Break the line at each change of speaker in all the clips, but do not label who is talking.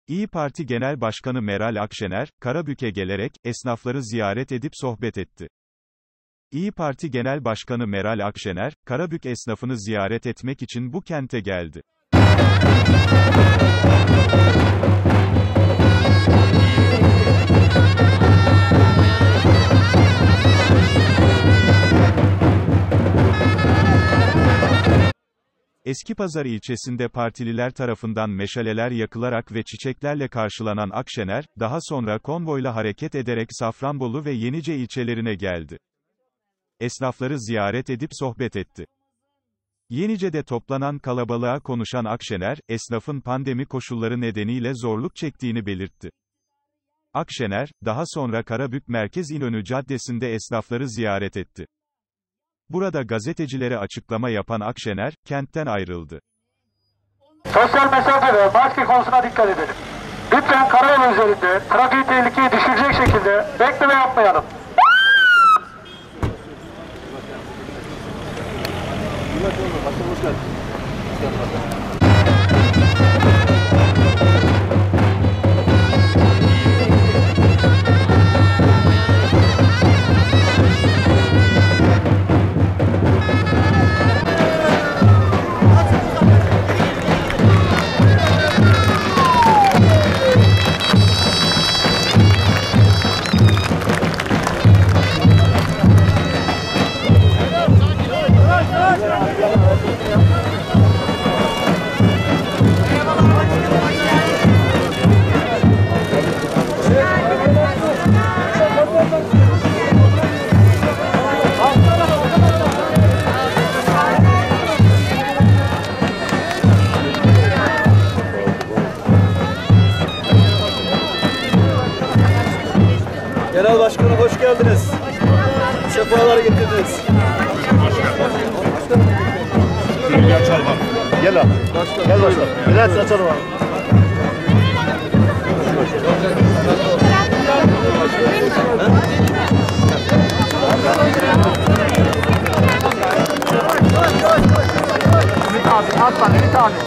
İyi Parti Genel Başkanı Meral Akşener, Karabük'e gelerek, esnafları ziyaret edip sohbet etti. İyi Parti Genel Başkanı Meral Akşener, Karabük esnafını ziyaret etmek için bu kente geldi. Eskipazarı ilçesinde partililer tarafından meşaleler yakılarak ve çiçeklerle karşılanan Akşener, daha sonra konvoyla hareket ederek Safranbolu ve Yenice ilçelerine geldi. Esnafları ziyaret edip sohbet etti. Yenice'de toplanan kalabalığa konuşan Akşener, esnafın pandemi koşulları nedeniyle zorluk çektiğini belirtti. Akşener, daha sonra Karabük Merkez İnönü Caddesi'nde esnafları ziyaret etti. Burada gazetecilere açıklama yapan Akşener, kentten ayrıldı.
Sosyal mesafe ve maske konusuna dikkat edelim. Lütfen karayolu üzerinde trafiği tehlikeye düşürecek şekilde bekleme yapmayalım.
Genel Başkanım hoş geldiniz. Sefalar getirdiniz.
Gel açalım abi. Gel abi. Gel başkanım. Biraz açalım abi.
Ümit abi, atla Ümit abi.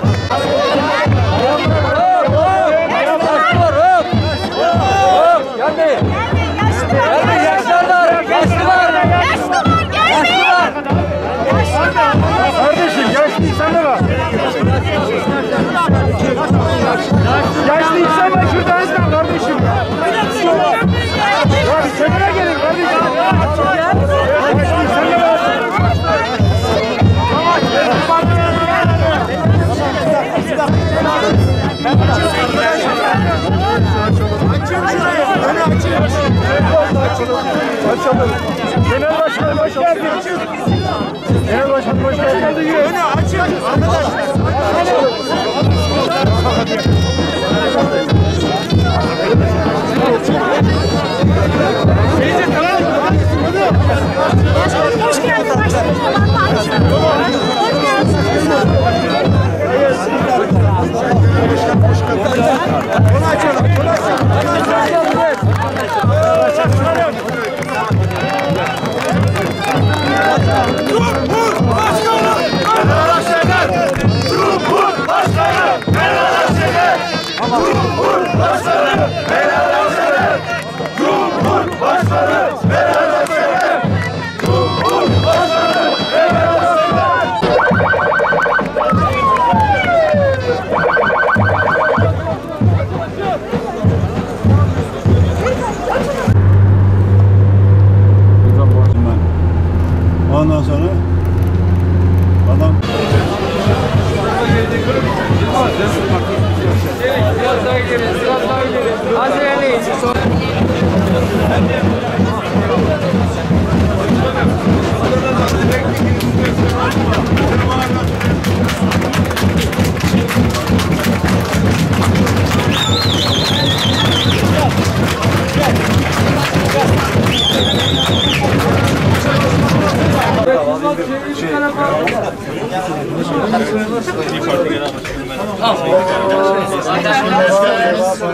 Gelmeyin. Gelmeyin yaşlılar. Kardeşim yaşlı insan da var. Yaşlı insan var şurada ezber kardeşim. Ya bir kenara gelin kardeşim. Yaşlı insan da var. Açalım. Genel Başkanım hoş geldiniz. Genel Başkanım hoş geldiniz. Önü açın arkadaşlar.
Hoş geldin başkanım.
Bunu açalım. Bunu açalım.
Ondan sonra adam
Biraz daha geri, biraz daha geri. Az ilerleyin.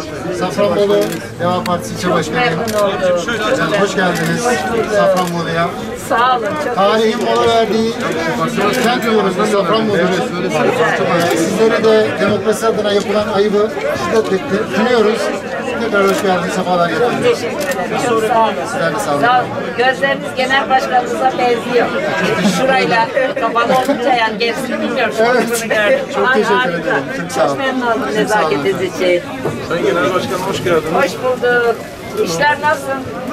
Safranbolu Deva Partisi İlçe Başkanıyım. Hoş geldiniz Safranbolu'ya.
Sağ olun. Çok
Tarihin mola verdiği kent diyoruz biz Safranbolu'ya. Sizlere de demokrasi adına yapılan ayıbı şiddetle kınıyoruz. Tekrar hoş geldiniz, sefalar getirdiniz.
teşekkür ederim. Çok sağ olun.
Sizler de sağ olun.
Sağ olun. Gözleriniz genel başkanımıza benziyor. Şurayla kapalı olunca yani gerisini bilmiyorum.
Evet.
Bunu gördüm.
Çok
Ay,
teşekkür
harika.
ederim. Çok sağ olun.
Çok memnun oldum
Çok sağ olun
nezaketiniz için.
Sayın Genel Başkanım hoş geldiniz.
Hoş bulduk. İşler nasıl?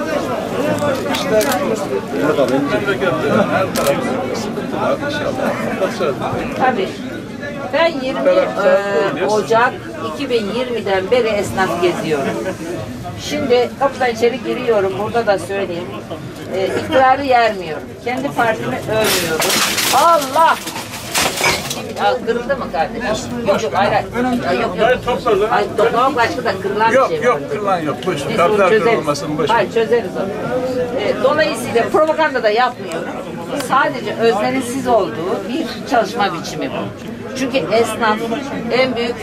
Memlekette her tarafta sıkıntılar inşallah.
Tabii. Ben 20 Ocak 2020'den beri esnaf geziyorum. Şimdi kapıdan içeri giriyorum, burada da söyleyeyim. İktidarı yermiyorum. Kendi partimi övmüyorum. Allah! Kırıldı mı kardeşim? Yok yok, hayır hayır. Yok yok. Hayır, toplamak başka da kırılan bir şey var.
Yok kırılan yok. Boş ver.
Neyse, onu
Kartlar
çözeriz.
kırılmasın boş ver.
Hayır, çözeriz onu. Dolayısıyla propaganda da yapmıyorum. Sadece öznenin siz olduğu bir çalışma biçimi bu. Çünkü esnaf en büyük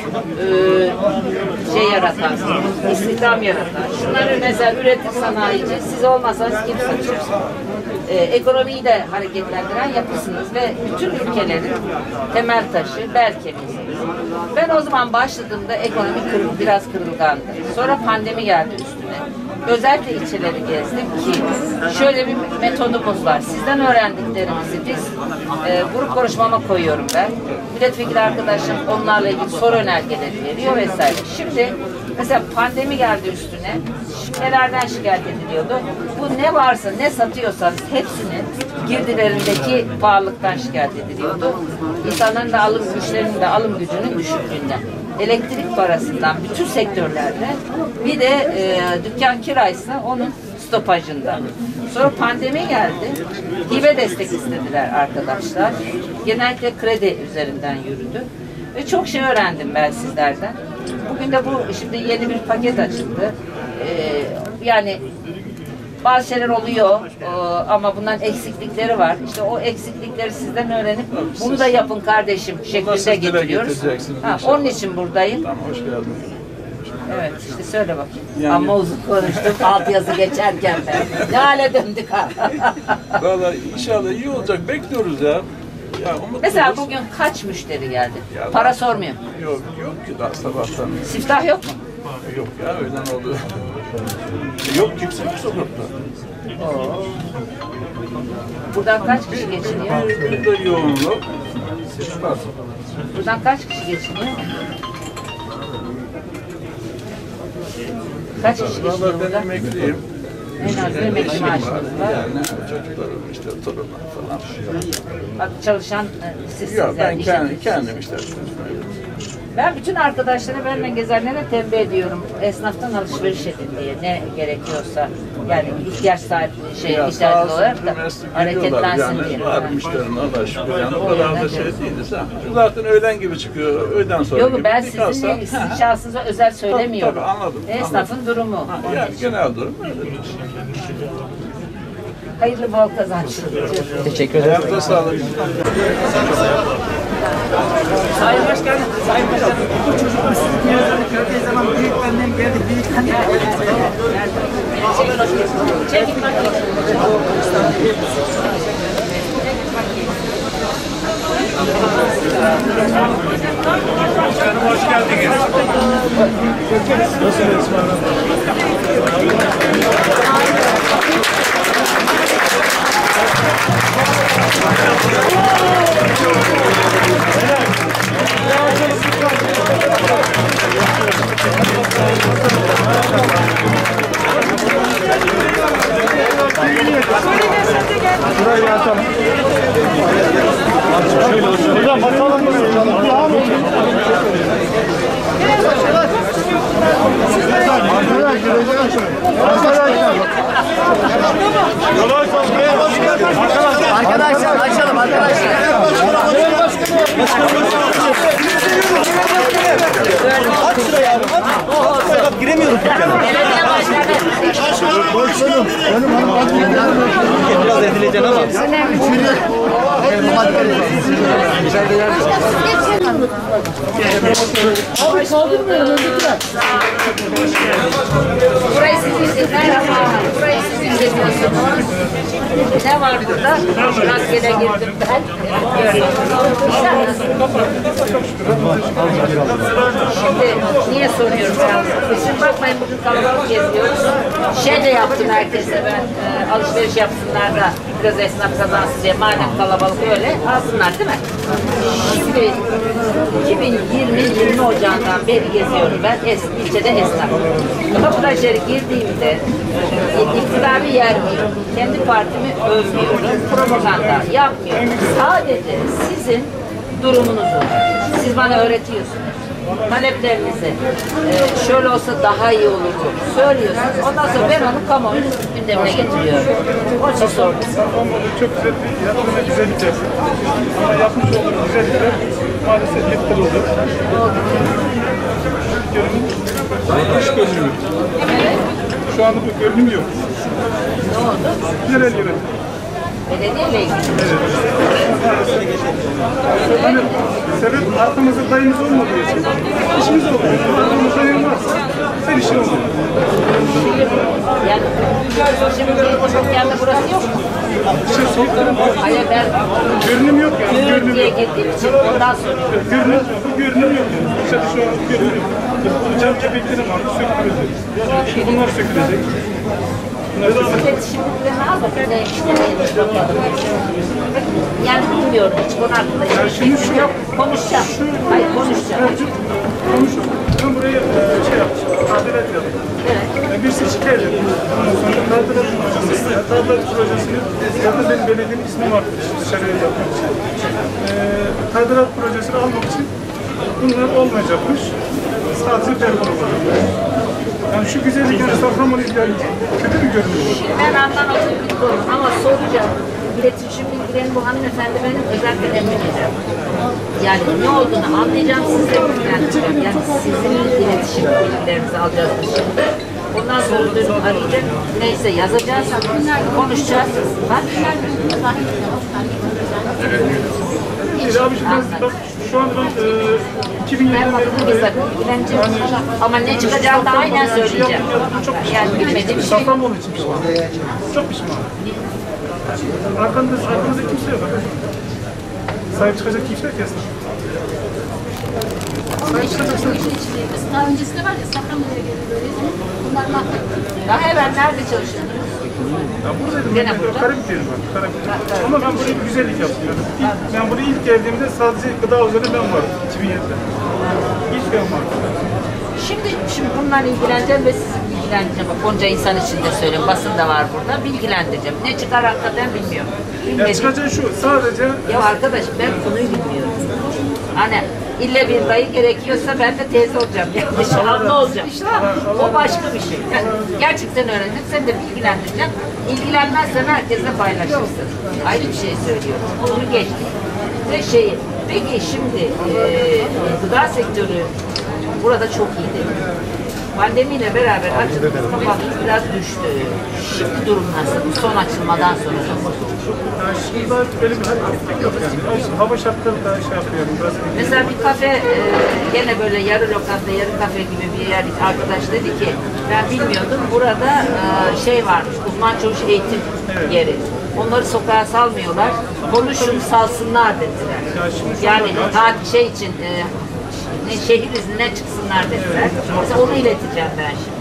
şey yaratan, istihdam yaratan. Şunları mesela üretim sanayici, siz olmasanız kim satıyor? Ekonomiyi de hareketlendiren yapısınız ve bütün ülkelerin temel taşı, bel kemiğisiniz. Ben o zaman başladığımda ekonomi biraz kırılgandı. Sonra pandemi geldi üstüne. Özellikle ilçeleri gezdim ki şöyle bir metodumuz var. Sizden öğrendiklerimizi biz grup konuşmama koyuyorum ben. Milletvekili arkadaşım onlarla ilgili soru önergeleri veriyor vesaire. Şimdi mesela pandemi geldi üstüne. Nelerden şikayet ediliyordu? Bu ne varsa ne satıyorsanız hepsinin girdilerindeki pahalılıktan şikayet ediliyordu. İnsanların da alım güçlerinin de alım gücünün düşüklüğünden. Elektrik parasından bütün sektörlerde bir de dükkan kiraysa onun stopajında. Sonra pandemi geldi. Hibe destek istediler arkadaşlar. Genellikle kredi üzerinden yürüdü. Ve çok şey öğrendim ben sizlerden. Bugün de bu şimdi yeni bir paket açıldı. Yani bazı şeyler oluyor ama bunların eksiklikleri var. İşte o eksiklikleri sizden öğrenip bunu da yapın kardeşim şeklinde getiriyoruz. Onun için buradayım.
Tamam hoş geldiniz.
Evet işte söyle bakayım. Ama uzun konuştum altyazı geçerken ben. Ne hale döndük ha.
Valla inşallah iyi olacak. Bekliyoruz ya.
Mesela bugün kaç müşteri geldi?
Ya
Para sormuyorum.
Yok ki daha sabahtan.
Siftah yok mu?
Yok ya öğlen oldu. Yok kimse yok sokakta.
Buradan kaç kişi geçiniyor?
Bir de yoğunluk. Var.
Buradan kaç kişi geçiniyor? Kaç kişi
Valla
geçiniyor
ben
burada?
emekliyim.
En az emekli maaşınız var.
Yani çocuklarım işte torunlar falan.
Bak çalışan sizsiniz.
Yok ben
yani,
kendim işte.
Ben bütün arkadaşlara benimle gezenlere tembih ediyorum. Esnaftan alışveriş edin diye ne gerekiyorsa. Yani ihtiyaç sahibi ihtiyacı olarak da hareketlensin diye.
Var müşterinin Allah şükür. Yani o kadar da şey değildi. Zaten öğlen gibi çıkıyor. Öğleden sonra
Yok
gibi.
ben sizin şahsınıza özel söylemiyorum.
Tabii, anladım.
Esnafın durumu.
Yani genel durum öyle.
Hayırlı bol kazançlı.
Teşekkür ederim.
Ayakta sağlık.
Sayın Başkanım, Sayın Başkanım, bu çocuklar sizin yanınızda gördüğü zaman büyüklerinden geldi, büyüklerinden
Çekin bakayım.
Başkanım hoş geldiniz. Nasılsınız? Şurayı açalım. Hocam bakalım buraya.
Arkadaşlar açalım arkadaşlar. Aç şurayı abi. Aç. Giremiyoruz dükkana. Biraz edileceksin ama.
Burayı siz merhaba. Burayı siz izletiyorsunuz. Ne var burada? Rastgele girdim ben. Şimdi niye soruyorum ben? Şimdi bakmayın bugün kalabalık geziyoruz. Şey de yaptım herkese ben alışveriş yapsınlar da biraz esnaf kazansın diye. Madem kalabalık öyle alsınlar değil mi? Şimdi 2020 Ocağı'ndan beri geziyorum ben ilçede esnaf. Kapıdan içeri girdiğimde iktidarı yermiyorum. Kendi partimi övmüyorum. Propaganda yapmıyorum. Sadece sizin durumunuzu siz bana öğretiyorsunuz. Taleplerinizi şöyle olsa daha iyi olur söylüyorsunuz. Ondan sonra ben onu kamuoyu gündemine getiriyorum. Onun için sordum.
Çok güzel bir yatırım ve güzellik yaptı. Ama yapmış olduğu güzellikler maalesef yıkıldı. Dış görünümü. Şu anda bu görünüm yok.
Ne oldu?
Yerel yönetim.
Belediyeyle ilgili.
Hani sebep arkamızda dayımız olmadığı için işimiz olmuyor. Arkamızda dayım varsa sen işin olmuyor.
Yani şimdi yanında burası yok mu? Hayır ben
Görünüm yok yani.
görünüm diye girdiğim için ondan soruyorum.
Görünüm, bu görünüm yok yani. Dışarı şu an görünüm yok. Bu cam kepekleri vardı, sökülecek. Bunlar sökülecek.
İletişimliklerini al bakayım neymiş bakalım. Yani bilmiyorum hiç konu hakkında hiçbir fikrim yok. Konuşacağım. Hayır konuşacağım.
Konuşalım. Ben buraya şey yaptım, tadilat yaptım.
Evet.
Birisi şikayet etti. Ondan sonra tadilat projesi, tadilat projesini, zaten benim belediyenin ismim vardı dışarıya yapmak için. Tadilat projesini almak için bunlar olmayacakmış. Sadece telefon olacak. Yani şu güzellik yani Safranbolu ilgili kötü bir görünüyor.
Ben anlamadım bir konu ama soracağım. İletişim bilgilerini bu hanımefendi benim özellikle emredeceğim. Yani ne olduğunu anlayacağım, sizle bilgilendireceğim. Yani sizin iletişim bilgilerinizi alacağız şimdi. Ondan sonra dönüp arayacağım. Neyse yazacağız, konuşacağız. Bak.
Abi bak şu an ben 2007'den
Ben bakın
beri
bizzat ilgileneceğim. Ama ne çıkacağını da aynen söyleyeceğim. Yani bilmediğim şey.
Safranbolu için pişman. Çok pişman. Arkanızda kimse yok. Sahip çıkacak kimse yok kesin. Sahip çıkacaksın.
Daha öncesinde var ya Safranbolu'ya geldi böyle. Bunlar mahvetti.
Daha evvel nerede çalışıyordunuz?
Ya buradaydım.
Gene burada.
Karabük'teydim ben. Karabük'te. Ama ben buraya bir güzellik yaptım. Yani. Ben buraya ilk geldiğimde sadece gıda üzerine ben vardım. 2007'de. İlk ben vardım.
Şimdi bunlarla ilgileneceğim ve sizi bilgilendireceğim. Onca insan için de söyleyeyim. Basın da var burada. Bilgilendireceğim. Ne çıkar hakikaten bilmiyorum.
Ya çıkacağı şu sadece...
Ya arkadaş ben konuyu bilmiyorum. Hani ille bir dayı gerekiyorsa ben de teyze olacağım. Yani abla olacağım. O başka bir şey. Yani gerçekten öğrendim. Sen de bilgilendireceksin. İlgilenmezsen herkesle paylaşırsın. Ayrı bir şey söylüyorum. Bunu geçtik. Ve peki şimdi gıda sektörü burada çok iyiydi. Pandemiyle beraber açıldı, kapattık, biraz düştü. Şimdi durum nasıl? Son açılmadan sonra.
Şimdi böyle bir hareketlik yok yani. Hava şartları da şey yapıyor.
Mesela bir kafe, gene böyle yarı lokanta, yarı kafe gibi bir yer arkadaş dedi ki, ben bilmiyordum, burada şey varmış, uzman çavuş eğitim yeri. Onları sokağa salmıyorlar, konuşun salsınlar dediler. Yani şey için, şehir iznine çıksınlar dediler. Mesela onu ileteceğim ben şimdi.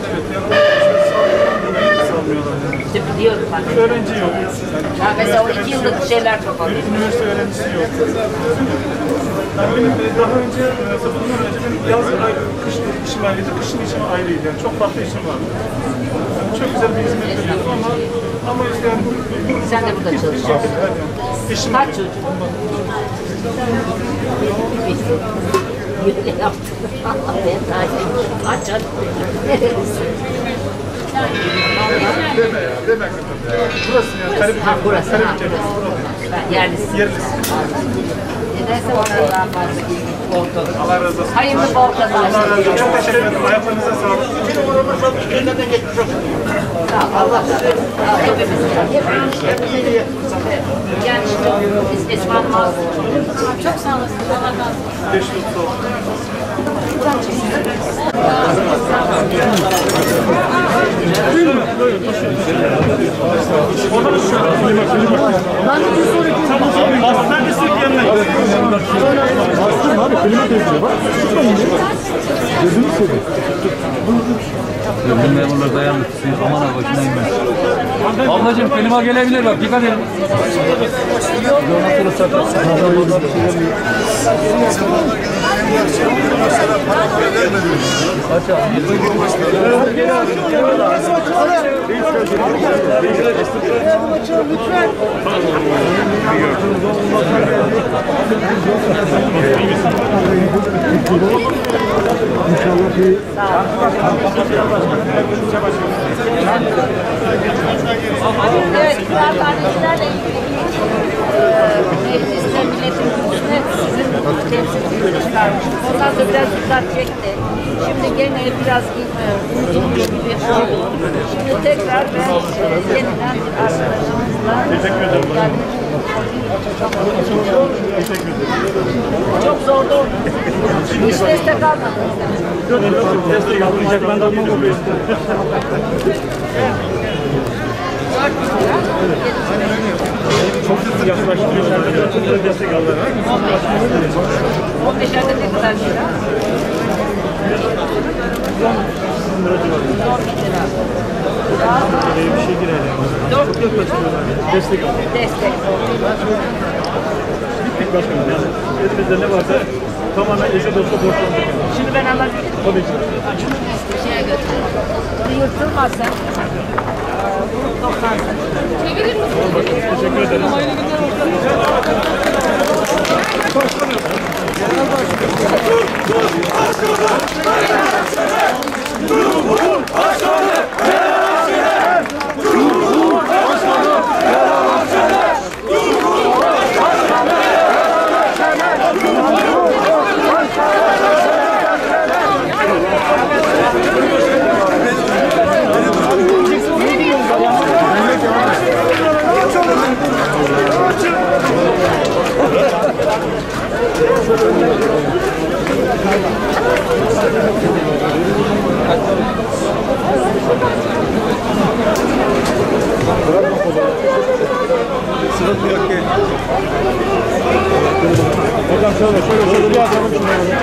İşte biliyorum ben.
Öğrenci yok.
Ya mesela o 2 yıllık şeyler kapanıyor.
Üniversite öğrencisi yok. Yani benim daha önce, bundan önce benim yaz kış işim ayrıydı, kışın işim ayrıydı. Yani çok farklı işim vardı. Yani çok güzel bir hizmet veriyordum ama işte yani
Sen de burada çalışıyorsun. Kaç çocuk? Böyle yaptım. Ben daha aç aç.
deme ya, deme. Burası yani Karabük.
Burası. Ben yerlisi.
Yerlisi.
Nedense onlara daha fazla ilgi olsun.
Allah razı olsun.
Hayırlı bol kazançlar.
Çok teşekkür ederim. Ayaklarınıza sağlık.
Sağ ol, Allah razı olsun. Hepimiz. Yani işte biz Esma Hanım'a
Çok sağ olasın. Allah razı olsun.
Teşekkür
Memurlar dayanmış. Aman ha başına inmez. Ablacığım klima gelebilir bak dikkat edin.
evet, kıraathanecilerle ilgili mecliste milletin kürsüsüne sizin temsilcinizi çıkarmıştık. Ondan da biraz dikkat çekti. Şimdi gene biraz unutulmuş gibi oldu. Şimdi tekrar ben yeniden bir arkadaşımızla yani çok zor da oldu. Hiç destek almadınız.
destek almayacak. Ben de almam oluyor. Çok yaklaştırıyorlar. Çok destek aldılar.
15 ayda ne kadar lira? 10 bin lira.
Bir şey girer yani.
Çok
yaklaştırıyorlar. Destek aldılar.
destek.
Bittik başkanım. Yani elimizde ne varsa tamamen eşe dosta borçlandık.
Şimdi ben alabilirim.
Tabii ki.
Şeye götürüyorum. Bunu yırtılmazsa bunu toplarsın.
Çevirir misin?
Teşekkür ederim. Hocam şöyle bir atalım şunları.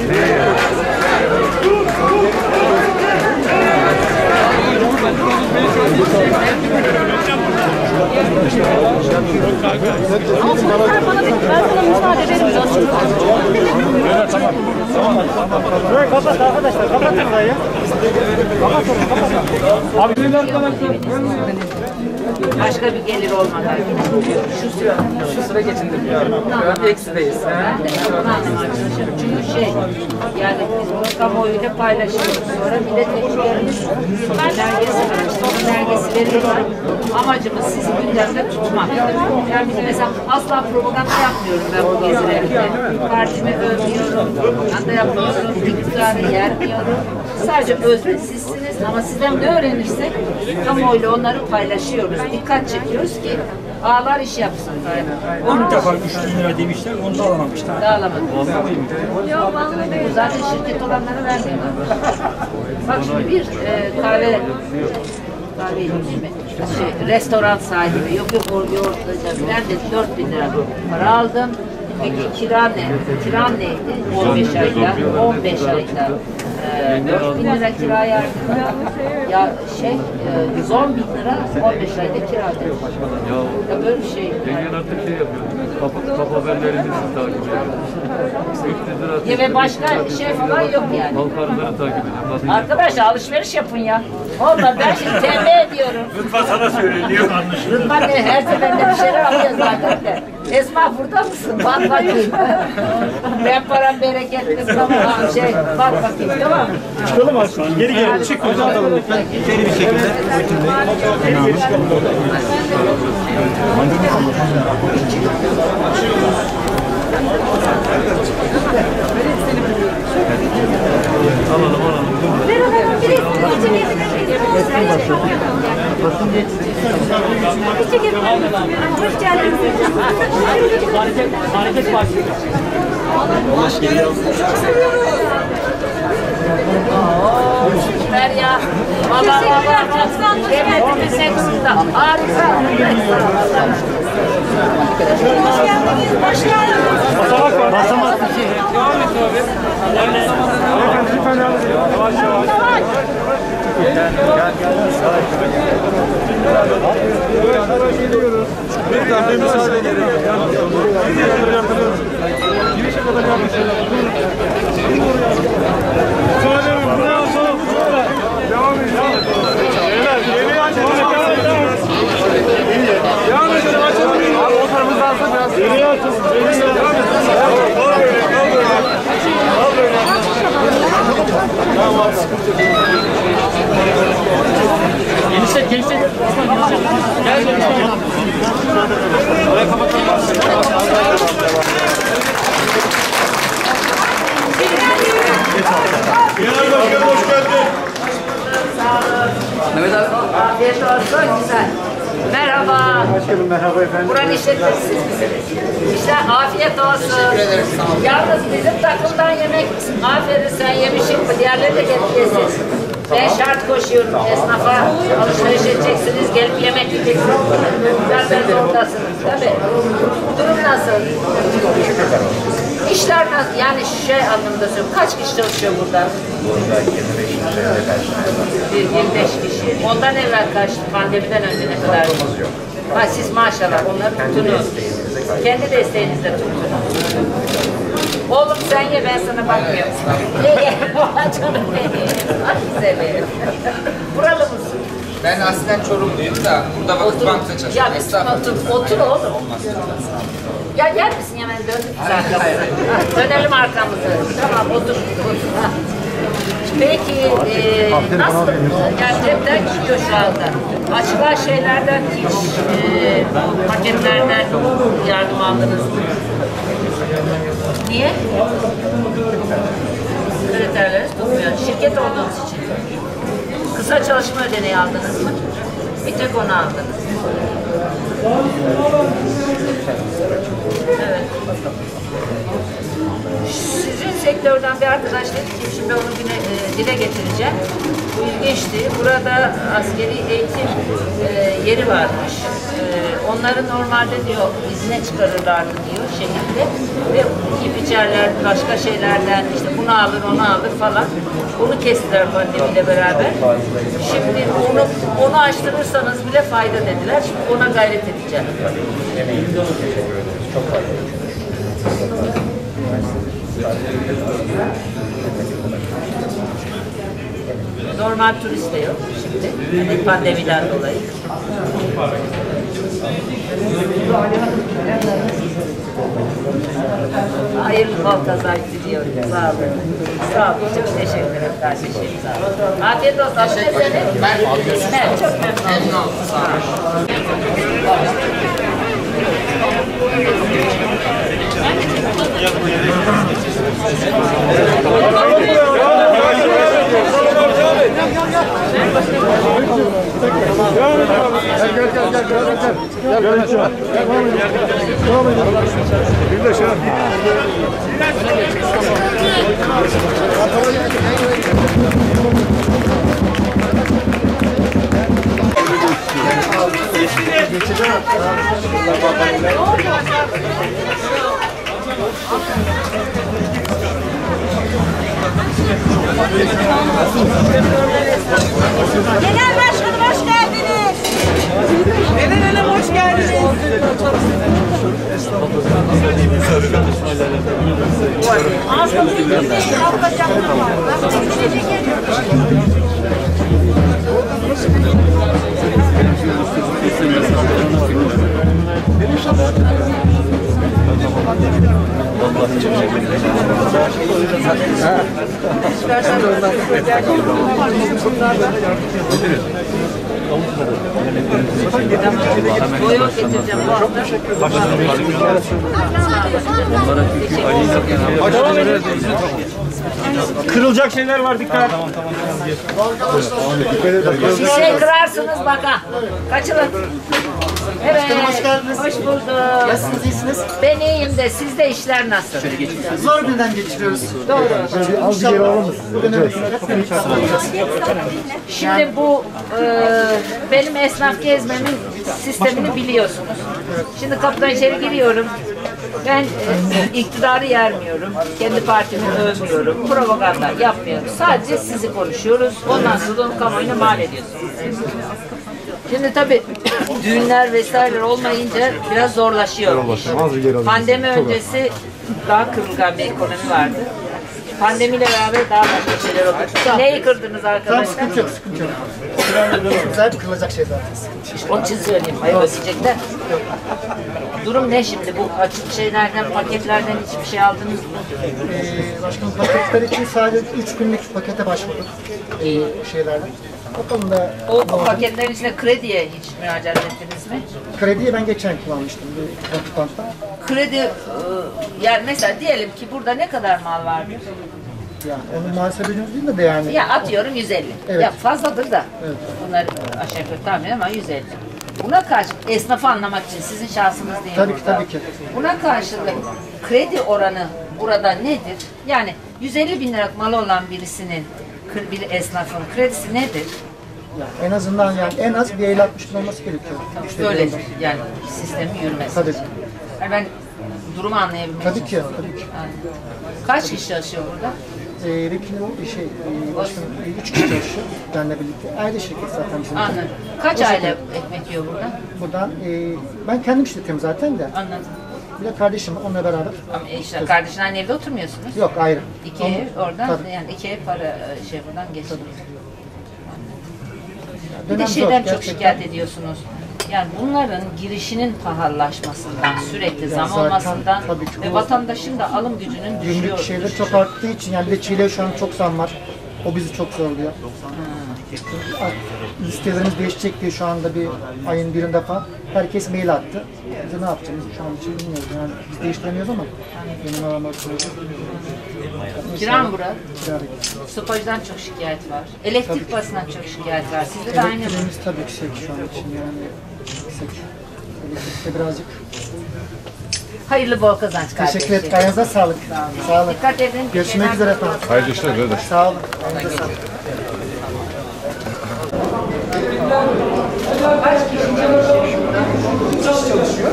Ben sana müsaade verin.
Evet, tamam. Şurayı kapat arkadaşlar. Kapatın burayı. Kapatın. Abi bir arkadaşlar.
Başka bir gelir olmadan.
Şu sıra geçindir. Şu an eksideyiz.
Ben de bunu anlamaya çalışıyorum. Çünkü yani biz bunu kamuoyuyla paylaşıyoruz. Sonra milletvekillerimiz önergesi verir. Son önergesi veriyorlar. Amacımız sizi gündemde tutmak. Yani mesela asla propaganda yapmıyorum ben bu gezilerimde. Partimi övmüyorum, propaganda yapmıyorum, iktidarı yermiyorum. Sadece özne sizsiniz ama sizden ne öğrenirsek kamuoyuyla onları paylaşıyoruz. Dikkat çekiyoruz ki ağlar iş yapsın diye.
Bir defa 300 lira demişler, onu da alamamışlar.
Dağılamadı. Yok vallahi değil. Zaten şirket olanlara vermiyorlar. Bak şimdi bir kahve değil mi? Restoran sahibi. Yok yoğurtlayacağım. Ben de 4.000 lira para aldım. Peki kira ne? Kira neydi? 15 ayda. 15 ayda. 4.000 lira kiraya ya 110.000 lira 15 ayda kira demiş. Ya böyle bir şey.
Yengen artık şey yapıyor. Kapı haberlerimizi takip ediyor. 300 lira.
Ve başka şey falan yok yani.
Halkarları takip ediyor.
Arkadaşlar alışveriş yapın ya. Vallahi ben şimdi tembih ediyorum.
Lütfen sana söyleniyor.
Rıdvan her seferinde bir şeyler alıyor zaten de. Esma burada mısın? Bak bakayım. Ben param bereketli. Tamam bak bakayım tamam mı?
Çıkalım aslında. Geri geri çık.
İçeri bir şekilde.
Geri
Hoş geldiniz. Hareket başlıyor.
Hoş geldiniz. Süper ya.
Teşekkürler. Çok sağ olun.
Devletimiz hepsinde. Harika.
Hoş geldiniz. Hoş geldiniz.
Basamak.
Devam et abi. Yavaş yavaş. Bir tane müsaade gerekiyor. Girişe kadar yapmışlar. Müsaade edin. Buraya asalım. Devam edin. Beyler, geriye açalım. Devam edin. Açalım. Abi o tarafımızda alsın biraz. Geriye açalım. Devam edin. Kal böyle. Kal böyle. Kal böyle. Tamam. Sıkıntı yok.
Genişlet. Gel genişlet.
Oraya kapatalım. Genel Başkanım hoş geldin.
Mehmet abi. Afiyet olsun. Güzel. Merhaba.
Başkanım merhaba efendim.
Buranın işletmesi siz misiniz? İşte afiyet olsun. Teşekkür ederim. Sağ olun. Yalnız bizim takımdan yemek aferin sen yemişsin. Diğerleri de gelip yesin. Ben şart koşuyorum esnafa. Alışveriş edeceksiniz, gelip yemek yiyeceksiniz. Zaten oradasınız. Tabii. Durum nasıl? İşler nasıl? Yani şey anlamda söylüyorum. Kaç kişi çalışıyor burada?
Burada 25 kişi.
25 kişi. Ondan evvel kaçtı? Pandemiden önce ne kadar?
Yok.
Ha, siz maşallah onları tuttunuz. Kendi desteğinizle tuttunuz. Oğlum sen ye, ben sana bakmıyorum. Ye, canım benim. Ay güzel benim. Buralı mısın?
Ben aslen Çorumluyum da burada Vakıfbank'ta çalışıyorum.
Ya biz otur oğlum. Ya gel misin hemen döndük biz arkamıza. Dönelim arkamızı. Tamam otur. Ha. Peki nasıl? Yani cepten çıkıyor şu anda. Açılan şeylerden hiç paketlerden yardım aldınız mı? Niye? Kriterleri tutmuyor. Şirket olduğunuz için. Kısa çalışma ödeneği aldınız mı? Bir tek onu aldınız. Evet. Sizin sektörden bir arkadaş dedi ki, şimdi onu dile getireceğim. Bu ilginçti. Burada askeri eğitim yeri varmış. Onları normalde diyor izne çıkarırlardı diyor şehirde. Ve ip içerler, başka şeylerden işte bunu alır, onu alır falan. Onu kestiler pandemiyle beraber. Şimdi onu açtırırsanız bile fayda dediler. Şimdi ona gayret edeceğim.
Çok faydalı.
Normal turist de yok şimdi. Yani pandemiden dolayı. Hayırlı bol kazanç diliyorum. Sağ olun. Sağ olun. Çok teşekkür ederim kardeşim. Sağ olun. Afiyet olsun. Ben çok memnun oldum. Sağ olun.
Genel Başkanım hoş geldiniz. Genel Hanım hoş geldiniz. Ağzımızın gibi kalkacaklar var.
Boyu getireceğim bu hafta.
Onlara çünkü Ali ile
Kırılacak şeyler var, dikkat.
Şişeyi kırarsınız bak ha. Kaçılın. Evet. Hoş bulduk.
Nasılsınız, iyisiniz?
Ben iyiyim de sizde işler nasıl?
Zor günden geçiriyoruz.
Doğru.
Az bir geri alalım mı?
Şimdi bu benim esnaf gezmemin sistemini biliyorsunuz. Şimdi kapıdan içeri giriyorum. Ben iktidarı yermiyorum. Kendi partimi övmüyorum. Propaganda yapmıyorum. Sadece sizi konuşuyoruz. Ondan sonra onu kamuoyuna mal ediyorsunuz. Şimdi tabii düğünler vesaire olmayınca biraz zorlaşıyor. Pandemi öncesi daha kırılgan bir ekonomi vardı. Pandemiyle beraber daha başka şeyler oldu. Neyi kırdınız arkadaşlar?
Sıkıntı yok, sıkıntı yok. Güzel bir kırılacak şey zaten.
Onun için söyleyeyim. Hayır ödeyecekler. Durum ne şimdi? Bu açık şeylerden, paketlerden hiçbir şey aldınız mı?
Başkanım paketler için sadece 3 günlük pakete başvurduk. Şeylerden. Bakalım da
O paketlerin içinde krediye hiç müracaat ettiniz mi?
krediyi ben geçen kullanmıştım bir toplantıda.
Kredi, yani mesela diyelim ki burada ne kadar mal vardır?
Yani onun muhasebecimiz değil de yani.
Ya atıyorum 150.
Evet.
Ya fazladır da.
Evet.
Bunlar aşağı yukarı tahmin ama 150. Buna karşı esnafı anlamak için sizin şahsınız değil.
Tabii ki, tabii ki.
Buna karşılık kredi oranı burada nedir? Yani 150 bin lira malı olan birisinin, bir esnafın kredisi nedir?
En azından yani en az bir 50-60 bin olması gerekiyor.
Öyle yani sistemi yürümesi.
Tabii.
Yani ben durumu anlayabilmek
Tabii
için.
ki, tabii ki.
Yani. Kaç kişi çalışıyor burada?
Başkanım 3 kişi çalışıyor benimle birlikte. Aile şirketi zaten bizim.
Anladım. Kaç aile ekmek yiyor burada?
Buradan ben kendim işletiyorum zaten de.
Anladım.
Bir de kardeşim onunla beraber.
Ama işte kardeşin aynı evde oturmuyorsunuz.
Yok ayrı.
İki ev oradan
Tabii.
yani iki ev para buradan geçiyor. Bir de
Dönem zor,
şeyden çok
gerçekten.
şikayet ediyorsunuz. Yani bunların girişinin pahalılaşmasından, sürekli zam
zaten
olmasından
tabii ki
ve
o-
vatandaşın da alım gücünün
Günlük
düşüyor.
şeyler çok arttığı için yani bir de çileğe şu an çok zam var. O bizi çok zorluyor. Listelerimiz değişecek diye şu anda bir ayın birinde falan herkes mail attı. Biz de ne yapacağız şu an için bilmiyoruz. Yani biz değiştiremiyoruz ama benim arama
Kira mı bura?
Kira.
Stopajdan çok şikayet var. Elektrik parasından çok şikayet var. Sizde de aynı mı?
Elektriğimiz tabii yüksek şu an için yani yüksek. Elektrikte birazcık.
Hayırlı bol kazanç kardeşim.
Teşekkür ederim. Ayağınıza sağlık. Sağ olun.
Dikkat edin.
Görüşmek üzere efendim.
Hayırlı işler kardeş.
Sağ olun. Ayağınıza sağlık.
Kaç kişi çalışıyor?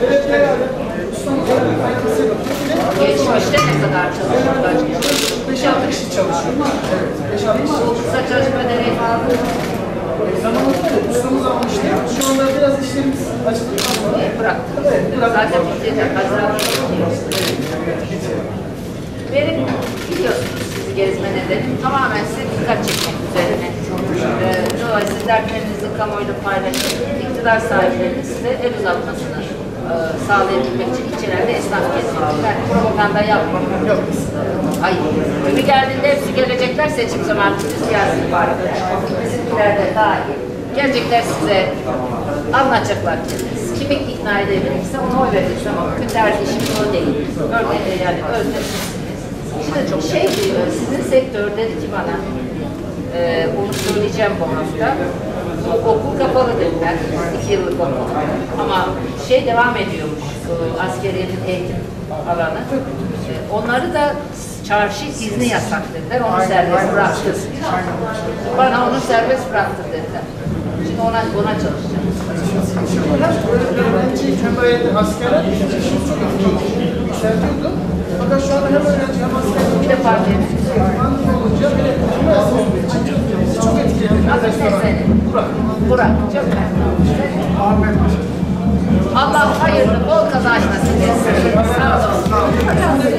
Geçmişte ne kadar çalışıyor? Kaç kişi? 5-6 kişi çalışıyor. Kısa çalışma deneyi falan.
Zamanında ustamız almıştı. Şu anda biraz işlerimiz açıldı.
Bıraktınız. Zaten bitti. Haziran'da benim biliyorsunuz sizi gezme nedenim tamamen size dikkat çekmek üzerine. Dolayısıyla dertlerinizi kamuoyuyla paylaşıp iktidar sahiplerinin size el uzatmasını sağlayabilmek için içeride esnaf gezmek. Yani propaganda yapmak yok. Hayır. Günü geldiğinde hepsi gelecekler seçim zamanı siyasi partiler. Bizimkiler de dahil. Gelecekler size anlatacaklar. Kimi ikna edebilirse ona oy veririz ama bütün tercih işimiz o değil. Örneğin yani özne şimdi şey diyor, sizin sektör dedi ki bana, bunu söyleyeceğim bu hafta, bu okul kapalı dediler, 2 yıllık okul. Ama şey devam ediyormuş, askeriyenin eğitim alanı. Onları da çarşı izni yasak dediler, onu serbest bıraktı. Bana onu serbest bıraktı dediler. Şimdi ona çalışacağım.
Hem öğrenci askerler yükseltiyordu. Fakat şu anda hem öğrenci hem askerler
Bir de partiye
olunca çok etkiledi.
Adı ne senin? Burak. Çok memnun. Allah hayırlı, bol kazanç nasip etsin. Sağ olun.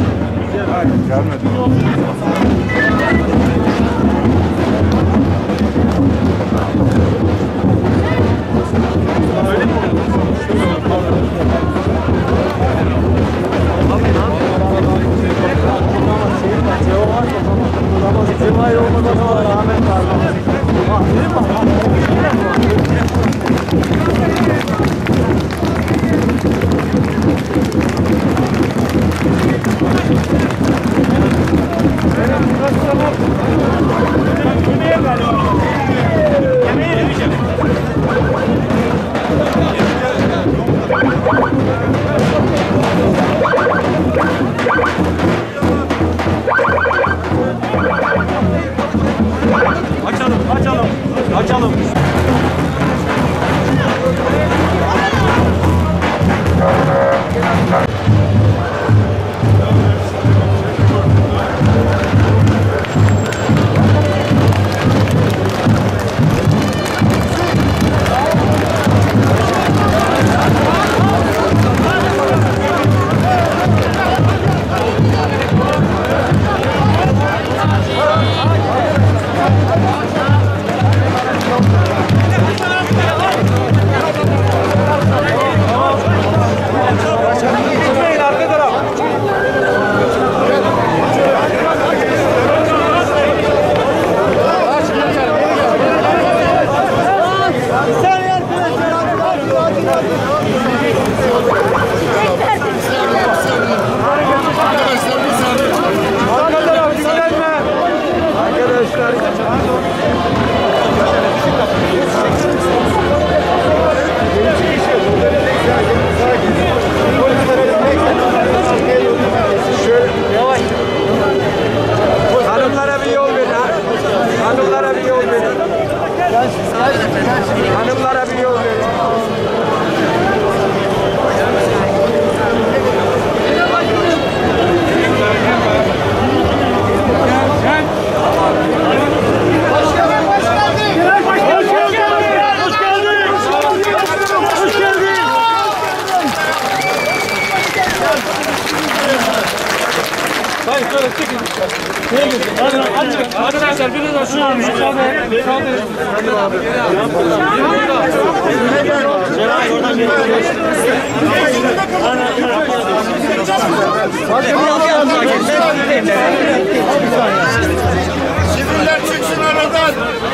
Gelmedi.
Arkadaşlar biraz aşağı müsaade.
Siviller çıksın aradan.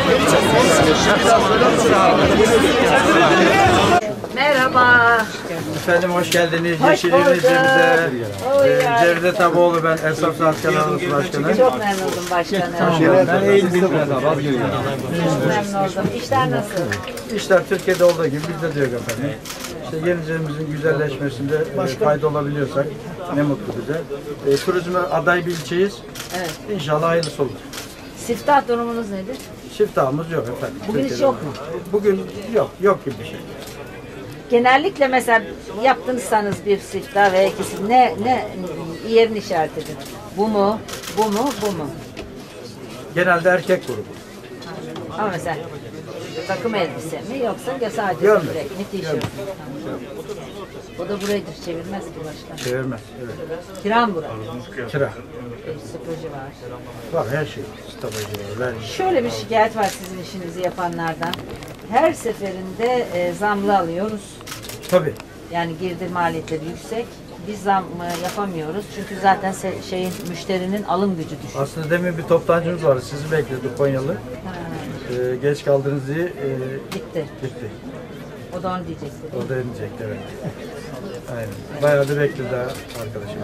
Merhaba.
Efendim hoş geldiniz.
Hoş
Yeşil
bulduk.
İlçemize.
Oy ya.
Cevdet Taboğlu ben Esnaf Sanatkarı Odası Başkanı.
Çok memnun oldum başkanım.
Ben eğitimde
Çok memnun oldum. İşler nasıl?
İşler Türkiye'de olduğu gibi bizde de yok efendim. İşte Yenice'mizin güzelleşmesinde fayda olabiliyorsak ne mutlu bize. Turizme aday bir ilçeyiz.
Evet.
İnşallah hayırlısı olur.
Siftah durumunuz nedir?
Siftahımız yok efendim.
Bugün hiç
Türkiye'de
yok mu?
Bugün yok gibi bir şey.
Genellikle mesela yaptıysanız bir siftah ve ikisi ne yerini işaret edin. Bu mu? Bu mu? Bu mu?
Genelde erkek grubu.
Ama mesela takım elbise mi yoksa sadece
Görmez.
direkt mi tişört?
Görmez.
O da burayıdır çevirmez ki başkan.
Çevirmez. Evet.
Kira mı bura?
Kira.
Sıkıcı var.
Var her şey. Stopajı var.
Şöyle bir şikayet var sizin işinizi yapanlardan. Her seferinde zamlı alıyoruz.
Tabii.
Yani girdi maliyetleri yüksek. Biz zam yapamıyoruz. Çünkü zaten müşterinin alım gücü düşüyor.
Aslında demin bir toptancımız vardı. Sizi bekledi Konyalı. Geç kaldınız diye
gitti. O da onu diyecekti.
O da diyecekti evet. Aynen. Bayağı da bekledi arkadaşımız.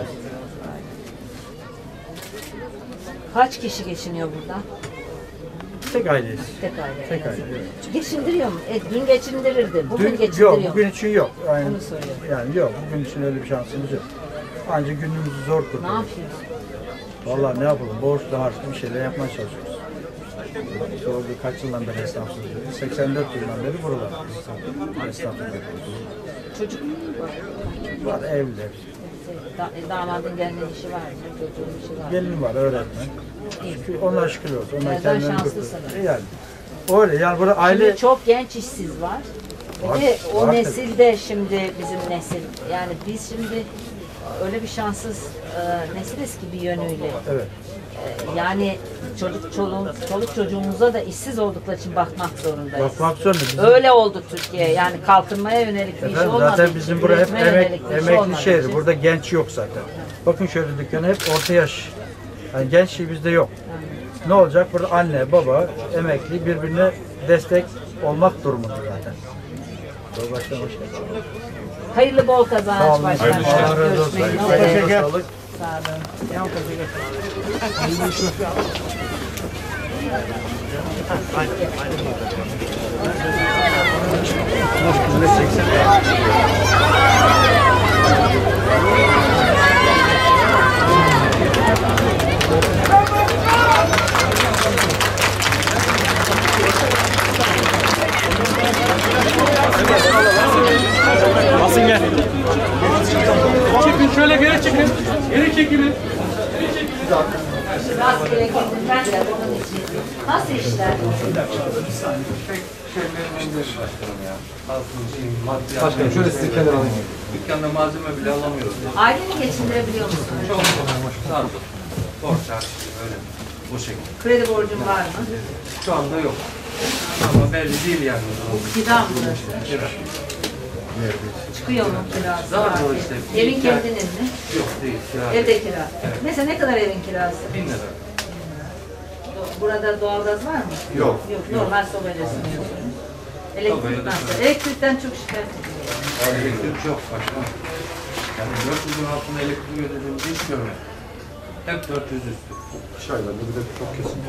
Kaç kişi geçiniyor burada?
Tek aileyiz.
Tek aile.
Tek aile. Evet.
Geçindiriyor mu? Dün geçindirirdi. Bugün geçindiriyor mu?
Yok, bugün için yok. Aynen.
Onu soruyorum.
Yani yok, bugün için öyle bir şansımız yok. Ancak günümüzü zor kurtarıyoruz.
Ne yapıyorsun?
Vallahi ne yapalım, borçlu harçlı bir şeyler yapmaya çalışıyoruz. Sonra kaç yıldan beri esnafsız. 84 yıldan beri buralar. Esnaflık yapıyoruz.
Çocuk
var, evliler.
Damadın gelme işi var mı? Çocuğun işi var mı?
Gelin var, öğretmen. Şükür, onlar şükür olsun. Onlar
Nereden
kendilerini
şanslısınız?
kurtarıyor. Yani. Öyle yani burada aile...
Şimdi çok genç işsiz var.
Var,
Bir de o
var
nesil de şimdi bizim nesil. Yani biz şimdi öyle bir şanssız nesiliz ki bir yönüyle.
Evet.
Yani çoluk çocuğumuza da işsiz oldukları için bakmak zorundayız.
Bakmak zorunda. Bizim...
Öyle oldu Türkiye. Yani kalkınmaya yönelik bir iş olmadı.
Zaten bizim buraya hep emekli şehir. Burada genç yok zaten. Bakın şöyle dükkanı hep orta yaş. Yani gençliği bizde yok. Ne olacak? Burada anne, baba, emekli birbirine destek olmak durumunda zaten. Başkanım hoş geldiniz.
Hayırlı bol kazanç başkanım.
Allah razı olsun. Sağlık.
Sağ olun.
Basın gel. Çekin şöyle geri çekin. Geri çekilin.
Rastgele gittim ben de onun için. Nasıl işler?
Başkanım şöyle sizi kenara alayım. Dükkanda malzeme bile alamıyoruz.
Aileni geçindirebiliyor musun?
Çok zor. Borç harç öyle. Bu şekilde.
Kredi borcun var mı?
Şu anda yok. Ama belli değil yani.
Bu kira mı?
Kira.
Çıkıyor mu kirası?
Zor zor işte.
Evin kendinin mi?
Yok değil. Kira.
Evde kira.
Evet.
Mesela ne kadar evin kirası?
1000 lira.
Burada doğalgaz var mı?
Yok.
Yok. Normal sobayla ısınıyorsunuz. Elektrikten sonra. Elektrikten çok şikayet ediyorlar.
Elektrik yok başkanım. Yani 400'ün altında elektrik ödediğimizi hiç görmedim. Hep 400 üstü.
Çaylarında bir de çok kesin.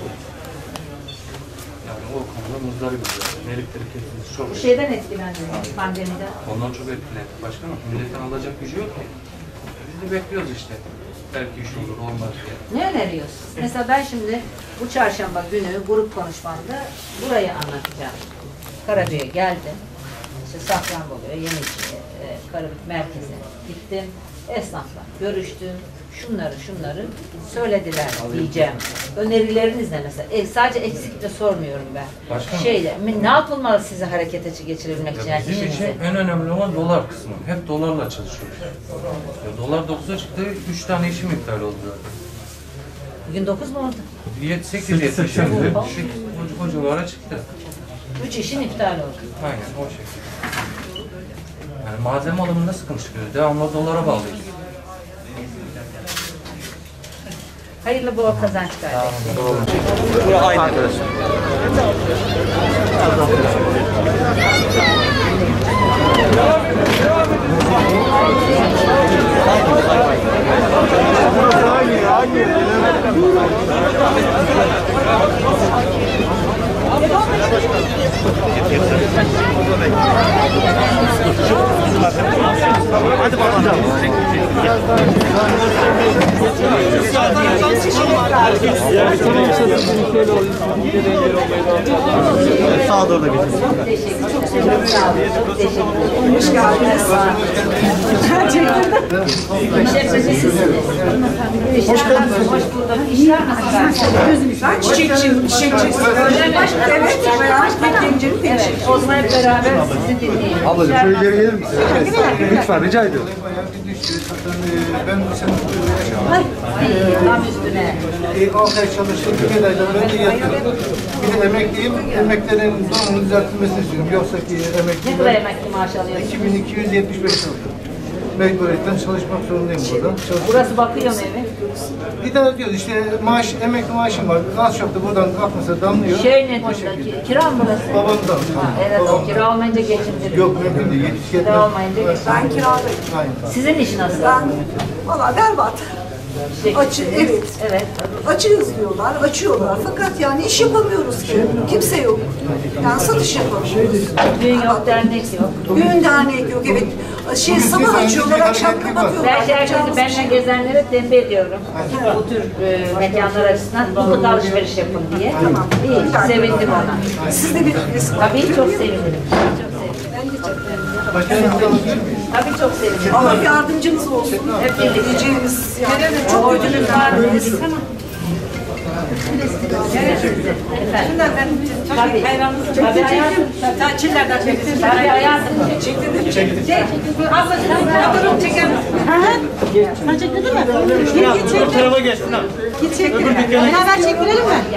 Yani o konuda muzdaribız yani. Elektrik kesintisi çok.
Bu şeyden etkilendiniz pandemiden.
Ondan çok etkilendi başkanım. Milletin alacak gücü yok ki. Biz de bekliyoruz işte. Belki iş olur, olmaz diye.
Ne öneriyorsunuz? Mesela ben şimdi bu çarşamba günü grup konuşmamda burayı anlatacağım. Karabük'e geldim. İşte Safranbolu'ya, Yeniçeri'ye, Karabük merkeze gittim. Esnafla görüştüm. Şunları söylediler diyeceğim. Önerileriniz ne mesela? Sadece eksiklikle sormuyorum ben.
Başkanım.
Ne yapılmalı sizi harekete geçirebilmek için?
Bizim için en önemli olan dolar kısmı. Hep dolarla çalışıyoruz. Ya dolar 9'a çıktı, 3 tane işim iptal oldu zaten.
Bugün 9 mu oldu?
8.70 hocalara çıktı.
3 işin iptal oldu.
Aynen o şekilde. Yani malzeme alımında sıkıntı çıkıyor. Devamlı dolara bağlıyız.
Hayırlı bol kazanç kardeşim.
Aynı arkadaşlar.
Hadi bakalım. Sağa doğru da geçin.
Çok teşekkür Hoş geldiniz. Hoş geldiniz. Hoş bulduk. İşler nasıl?
Ben çiçekçiyim. Evet.
Evet. O zaman hep beraber sizi dinleyelim.
Ablacığım şöyle geri gelir misin? Lütfen rica ediyorum.
Ben bu sene
Tam üstüne.
6 ay çalıştım, 2 ayda ben de yattım. Bir de emekliyim, emeklerin durumunun düzeltilmesini istiyorum. Yoksa ki
Ne kadar emekli maaş alıyorsunuz?
2275 aldım. Mecburiyetten çalışmak zorundayım burada.
Burası bakıyor mu evi?
İdare ediyoruz işte maaş, emekli maaşım var. Az çok da buradan kalkmasa damlıyor.
Şey ne durumda? Kira mı burası?
Babamdan.
Evet, o kira olmayınca geçindirir.
Yok mümkün değil. Yetişkin
Kira olmayınca geçindirir.
Ben kiradayım.
Aynen.
Sizin iş nasıl?
Ben valla berbat. Açı, evet.
Evet.
Açı yazıyorlar, açıyorlar. Fakat yani iş yapamıyoruz ki. Kimse yok. Yani satış yapamıyoruz.
Düğün yok, dernek yok.
Düğün dernek yok, evet. Sabah açıyorlar, akşam kapatıyorlar.
Ben herkesi benimle gezenlere tembih ediyorum. Bu tür mekanlar açısından mutlaka alışveriş yapın diye. Tamam. İyi, sevindim ona.
Siz de bir
Tabii çok sevinirim. Tabii çok sevinirim.
Allah yardımcınız olsun.
Hep birlikte.
Diyeceğimiz yani çok ödülümüz var.
Efendim. Tabii. Tabii hayatım.
Çillerden çektim.
Tabii hayatım.
Çektim. Çekelim. Sen çektirdin mi? Git çek.
Bu tarafa geçsin ha.
Git çektir. Beraber çektirelim mi?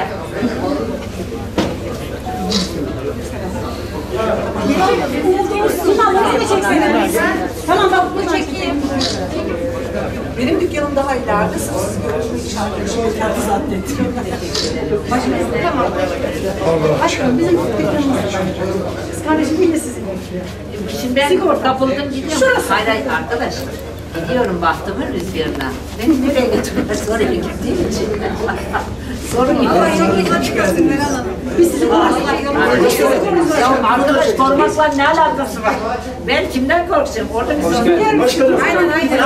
Tamam bak bunu çekeyim. Benim dükkanım daha ileride. Siz görüşmek için şimdi kendi zannettim. Tamam. Başkanım bizim dükkanımız var. Kardeşim yine sizin.
Şimdi ben kapıldım gidiyorum.
Şurası.
Hayır hayır arkadaş. Gidiyorum bahtımın rüzgarına. Beni nereye götürmez oraya gittiğim için. Sorun yok.
Biz sizin
Ya arkadaş korumakla ne alakası var? Ben kimden korkacağım? Orada bir sorun yok.
Aynen aynen.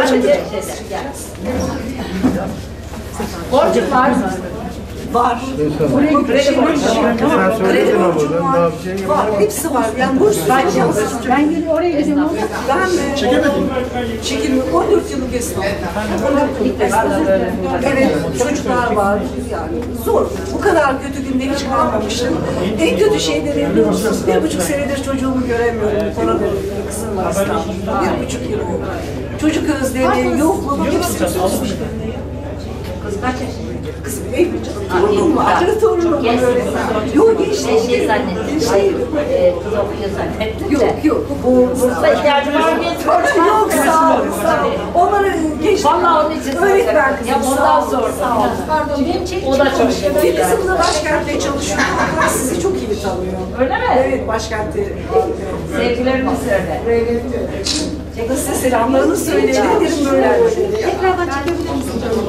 Borcum var mı?
Var. Kredi borcum var. Var. Hepsi var. Yani borç ben gelip oraya gidiyorum. Ben çekemedim. Çekilmiyor. 14 yıllık esnaf. 14 yıllık esnaf. Evet. Çocuklar var. Yani zor. Bu kadar kötü günde hiç kalmamıştım. En kötü şey de ne biliyor musunuz? 1,5 senedir çocuğumu göremiyorum. Korona kızım var İstanbul'da. 1,5 yıl oldu. Çocuk özlemi, yokluğu hepsini sormuş.
Kız kaç yaşında?
Kızım evli canım. Torunum var. Torunum var. Yok gençlik.
Şey zannettim. Hayır, kız okuyor zannettim de.
Yok yok.
Bursa ihtiyacım var diye sordum.
Yok sağ ol. Sağ ol. Onları gençlik.
Vallahi onun için
öğretmen kızım.
Ya ondan sordum.
Sağ ol. Pardon benim
O da çok iyi.
bir kızım da başkentte çalışıyor. Onlar sizi çok iyi tanıyor.
Öyle mi?
Evet başkentte.
Sevgilerimi söyle.
Size selamlarını söyleyin. Dedim böyle. Tekrardan çekebilir misin canım?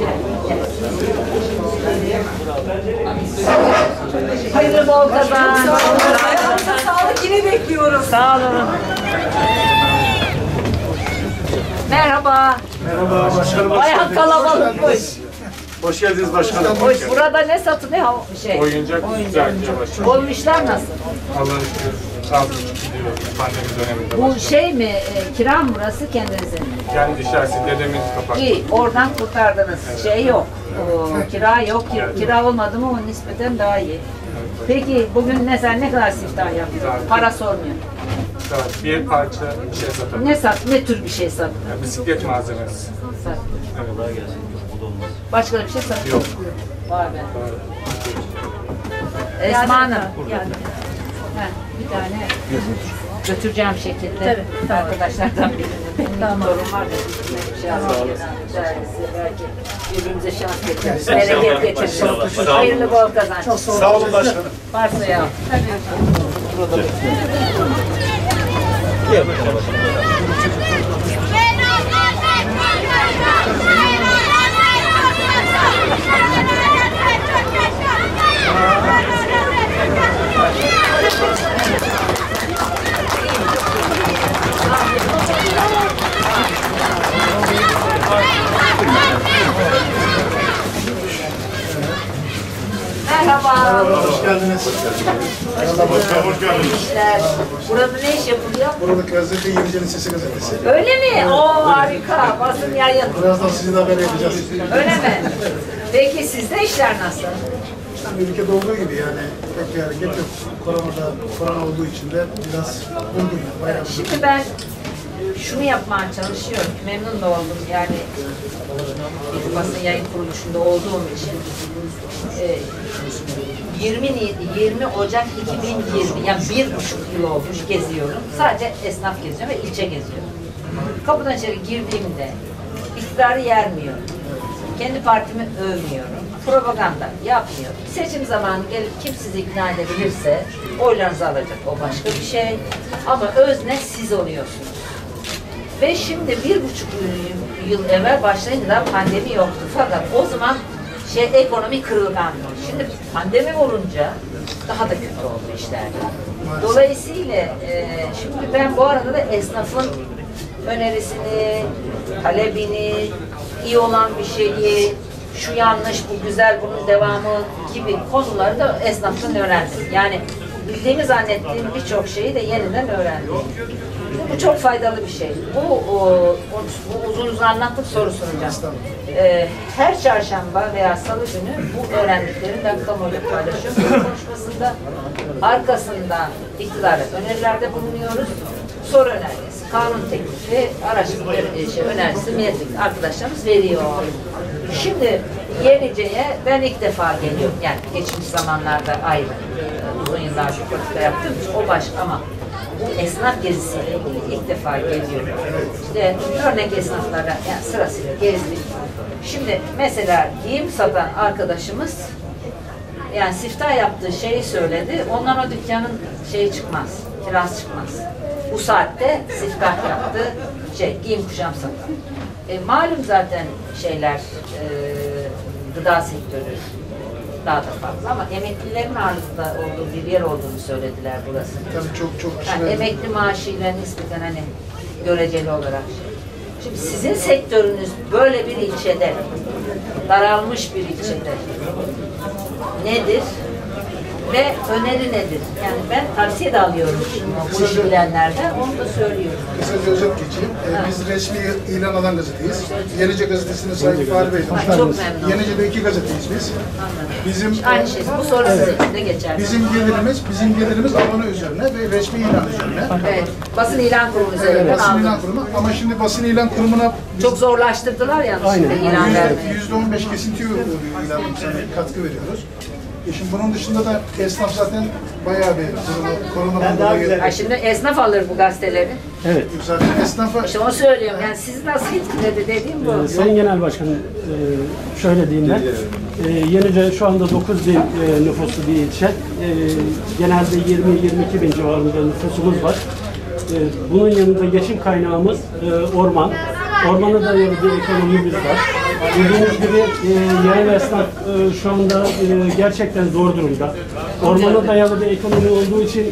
Hayırlı bol kazan.
Ayağınıza sağlık, yine bekliyoruz.
Sağ olun. Merhaba.
Merhaba başkanım.
Bayağı kalabalıkmış.
Hoş geldiniz başkanım.
Hoş. Burada ne satılıyor? Şey.
Oyuncak başkanım.
Olmuşlar nasıl?
Allah'a şükür. Sağlık gidiyor. Pandemi döneminde.
Bu şey mi? Kira mı burası kendinizin?
Kendi dışarısı dedemin kapattı.
İyi. Oradan kurtardınız. Şey yok. Kira yok. Kira olmadı mı o nispeten daha iyi. Peki bugün ne kadar siftah yaptın? Para sormuyor.
Bir parça bir şey satalım.
Ne sat? Ne tür bir şey sat?
Bisiklet malzemesi.
Sat.
Evet.
Başka bir şey satmıyor.
Yok.
Var be. Esma Hanım.
Yani.
Bir tane götüreceğim şekilde arkadaşlardan birini. Benim torun var da bir şey alacağız. Belki birbirimize şans getiririz. Bereket getiririz. Hayırlı bol kazanç. Çok
Sağ olun başkanım.
Varsa ya. Merhaba.
Hoş geldiniz. Merhaba, hoş geldiniz.
Burada ne iş yapılıyor?
Burada gazete Yenice'nin Sesi gazetesi.
Öyle mi? Oo harika. Basın yayın.
Birazdan sizi de haber edeceğiz.
Öyle mi? Peki sizde işler nasıl?
Ülkede olduğu gibi yani pek bir hareket yok. Korona olduğu için de biraz durgun ya. Bayağı
Şimdi ben şunu yapmaya çalışıyorum. Memnun da oldum yani bir basın yayın kuruluşunda olduğum için. 20 Ocak 2020 yani 1,5 yıl olmuş geziyorum. Sadece esnaf geziyorum ve ilçe geziyorum. Kapıdan içeri girdiğimde iktidarı yermiyorum. Kendi partimi övmüyorum. Propaganda yapmıyorum. Seçim zamanı gelip kim sizi ikna edebilirse oylarınızı alacak. O başka bir şey. Ama özne siz oluyorsunuz. Ve şimdi 1,5 yıl evvel başlayınca pandemi yoktu. Fakat o zaman ekonomi kırılgandı. Şimdi pandemi olunca daha da kötü oldu işler. Dolayısıyla şimdi ben bu arada da esnafın önerisini, talebini, iyi olan bir şeyi, şu yanlış, bu güzel, bunun devamı gibi konuları da esnaftan öğrendim. Yani bildiğimi zannettiğim birçok şeyi de yeniden öğrendim. Bu çok faydalı bir şey. Bu uzun uzun anlattık soru soracağım. Her çarşamba veya salı günü bu öğrendiklerimi ben kamuoyuyla paylaşıyorum. Bu konuşmasında arkasında iktidara önerilerde bulunuyoruz. Soru önergesi, kanun teklifi, araştırma önergesi milletvekili arkadaşlarımız veriyor. Şimdi Yenice'ye ben ilk defa geliyorum. Yani geçmiş zamanlarda ayrı, uzun yıllardır politika yaptığım için o başka ama bu esnaf gezisiyle ilgili ilk defa geliyorum. İşte örnek esnaflara yani sırasıyla gezdik. Şimdi mesela giyim satan arkadaşımız yani siftah yaptığı şeyi söyledi. Ondan o dükkanın şeyi çıkmaz, kirası çıkmaz. Bu saatte siftah yaptı, giyim kuşam satan. Malum zaten şeyler, gıda sektörü daha da fazla ama emeklilerin ağırlıkta olduğu bir yer olduğunu söylediler burası.
Tabii çok
yani emekli maaşıyla nispeten hani göreceli olarak. Şimdi sizin sektörünüz böyle bir ilçede, daralmış bir ilçede nedir? Ve öneri nedir? Yani ben tavsiye de alıyorum bu işi bilenlerden, onu da söylüyorum.
Kısaca özet geçeyim. Biz resmi ilan alan gazeteyiz. Yenice gazetesinin sahibi Fahri Bey.
Çok memnun.
Yenice'de 2 gazeteyiz biz.
Bizim aynı şey. Bu soru sizin de geçer.
Bizim gelirimiz abone üzerine ve resmi ilan üzerine.
Evet. Basın ilan kurumu üzerinden
basın ilan kurumu. Ama şimdi basın ilan kurumuna
çok zorlaştırdılar yalnız şimdi ilan vermeyi.
%15 kesinti oluyor ilan katkı veriyoruz. Şimdi bunun dışında da esnaf zaten bayağı bir koronadan dolayı.
Şimdi esnaf alır bu gazeteleri.
Evet.
Zaten esnafa...
İşte onu söylüyorum. Yani sizi nasıl etkiledi dediğim bu.
Sayın Genel Başkanım, şöyle diyeyim ben. Yenice şu anda 9 bin nüfuslu bir ilçe. Genelde 20-22 bin civarında nüfusumuz var. Bunun yanında geçim kaynağımız orman. Ormana dayalı bir ekonomimiz var. Bildiğiniz gibi yerel esnaf şu anda gerçekten zor durumda. Ormana dayalı bir ekonomi olduğu için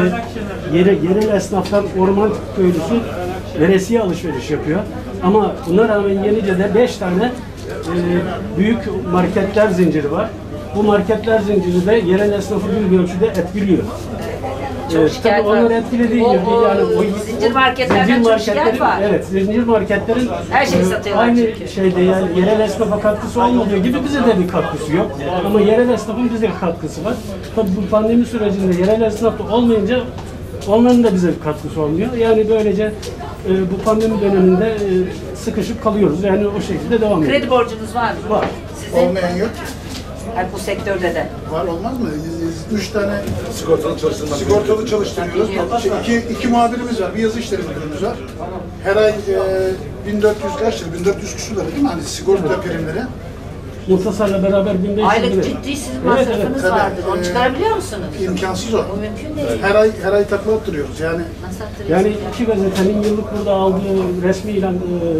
yerel esnaflar orman köylüsü veresiye alışveriş yapıyor. Ama buna rağmen Yenice'de 5 tane büyük marketler zinciri var. Bu marketler zinciri de yerel esnafı bir ölçüde etkiliyor. Tabii onları etkilediği gibi yani
zincir marketlerden çok şikayet var.
Evet, zincir marketlerin
her şeyi satıyorlar
aynı
çünkü.
Şeyde yani yerel esnafa katkısı olmadığı gibi bize de bir katkısı yok. Ama yerel esnafın bize bir katkısı var. Tabii bu pandemi sürecinde yerel esnaf da olmayınca onların da bize bir katkısı olmuyor. Yani böylece bu pandemi döneminde sıkışıp kalıyoruz. Yani o şekilde devam ediyoruz.
Kredi borcunuz var mı?
Var.
Sizin?
Olmayan yok.
Yani bu sektörde de.
Var olmaz mı? 3 tane
Sigortalı
çalıştırıyoruz. İki muhabirimiz var. Bir yazı işleri müdürümüz var. Her ay 1400 kaçtır? 1400 küsur lira değil mi? Hani sigorta primleri.
Muhtasarla beraber 1500 lira.
Aylık ciddi sizin masrafınız vardır. Onu çıkarabiliyor musunuz?
İmkansız o.
O mümkün değil.
Her ay takla attırıyoruz. Yani
nasıl attırıyorsunuz?
Yani iki gazetenin yıllık burada aldığı resmi ilan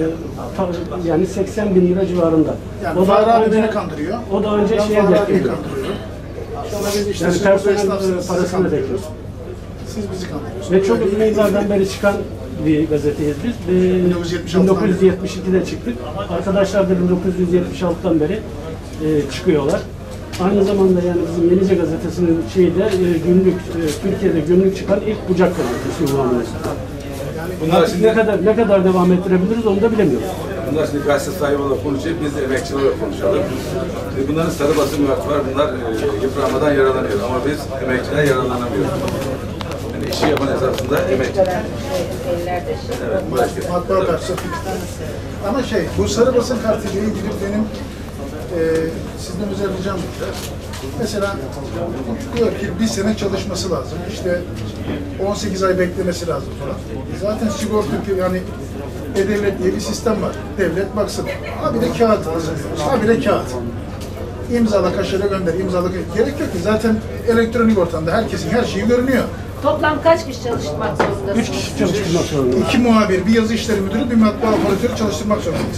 yani 80 bin lira civarında.
Yani o da önce kandırıyor.
O da önce şeye bekliyor. Yani personel parasını bekliyoruz.
Siz bizi kandırıyorsunuz.
Ve çok uzun yıllardan beri çıkan bir gazeteyiz biz. 1972'de çıktık. Arkadaşlar da 1976'dan beri çıkıyorlar. Aynı zamanda yani bizim Yenice Gazetesi'nin günlük, Türkiye'de günlük çıkan ilk bucak gazetesi uygulaması.
Bunlar şimdi
ne kadar devam ettirebiliriz onu da bilemiyoruz.
Bunlar şimdi gazete sahibi olarak konuşuyor, biz de emekçi olarak konuşalım. Bunların sarı basın mühendisi var, bunlar yıpranmadan yaralanıyor ama biz emekçiler yaralanamıyoruz. Yani işi yapan esasında emekçi. Evet,
matbaa karşı. Ama bu sarı basın kartıyla ilgili benim sizden özel ricam var. Mesela diyor ki bir sene çalışması lazım. İşte 18 ay beklemesi lazım falan. Zaten sigorta yani E-Devlet diye bir sistem var. Devlet baksın. Habire kağıt hazırlıyoruz. Habire kağıt. İmzala, kaşele gönder, imzala. Gerek yok ki. Zaten elektronik ortamda herkesin her şeyi görünüyor.
Toplam kaç kişi çalıştırmak zorundasınız?
3 kişi çalıştırmak zorundayız.
2 muhabir, bir yazı işleri müdürü, bir matbaa operatörü çalıştırmak zorundayız.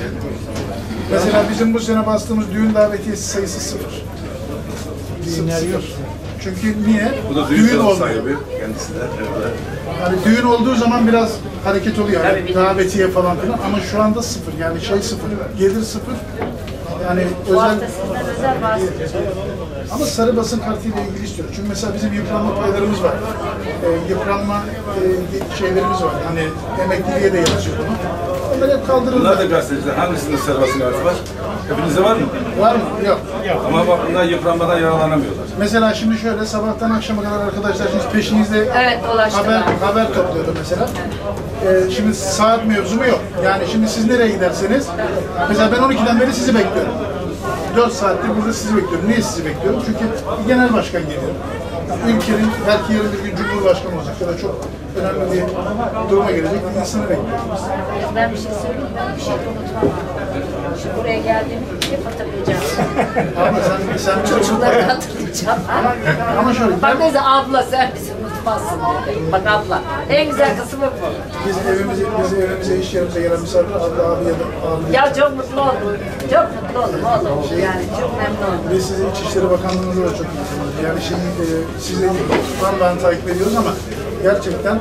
Mesela bizim bu sene bastığımız düğün davetiyesi sayısı 0. Düğünler yok. Çünkü niye?
Bu da düğün sahibi kendisi de.
Yani düğün olduğu zaman biraz hareket oluyor. Yani davetiye falan filan ama şu anda 0. Yani 0. Gelir 0. Yani
özel
ama sarı basın kartıyla ilgili istiyoruz. Çünkü mesela bizim yıpranma paylarımız var. Yıpranma şeylerimiz var. Hani emekliliğe de yazıyor bunu. Onları hep kaldırıldı.
Bunlar da gazeteciler. Hangisinde sarı basın kartı var? Hepinizde var mı?
Var mı? Yok.
Ama bak bunlar yıpranmadan yaralanamıyorlar.
Mesela şimdi şöyle sabahtan akşama kadar arkadaşlar şimdi peşinizde haber topluyordu mesela. Şimdi saat mevzumu yok. Yani şimdi siz nereye giderseniz mesela ben 12'den beri sizi bekliyorum. 4 saattir burada sizi bekliyorum. Niye sizi bekliyorum? Çünkü bir genel başkan geliyor. Ülkenin belki yarın bir gün cumhurbaşkanı olacak ya da çok önemli bir duruma gelecek bir insanı bekliyoruz.
Ben bir şey söyleyeyim, ben bir şey unutmam. Şimdi buraya geldiğimi hep hatırlayacağım.
Ama sen
çocukları hatırlayacağım.
Ama şöyle.
Bak neyse abla sen bizi unutmazsın dedi. Bak abla. En güzel kısmı bu.
Biz evimize, iş yerimize gelen misafir abla abi ya da abi.
Ya çok mutlu oldum. Çok mutlu oldum oğlum. Yani çok memnun oldum.
Biz sizin İçişleri Bakanlığı'nda da çok mutluyuz. Yani size ben takip ediyoruz ama gerçekten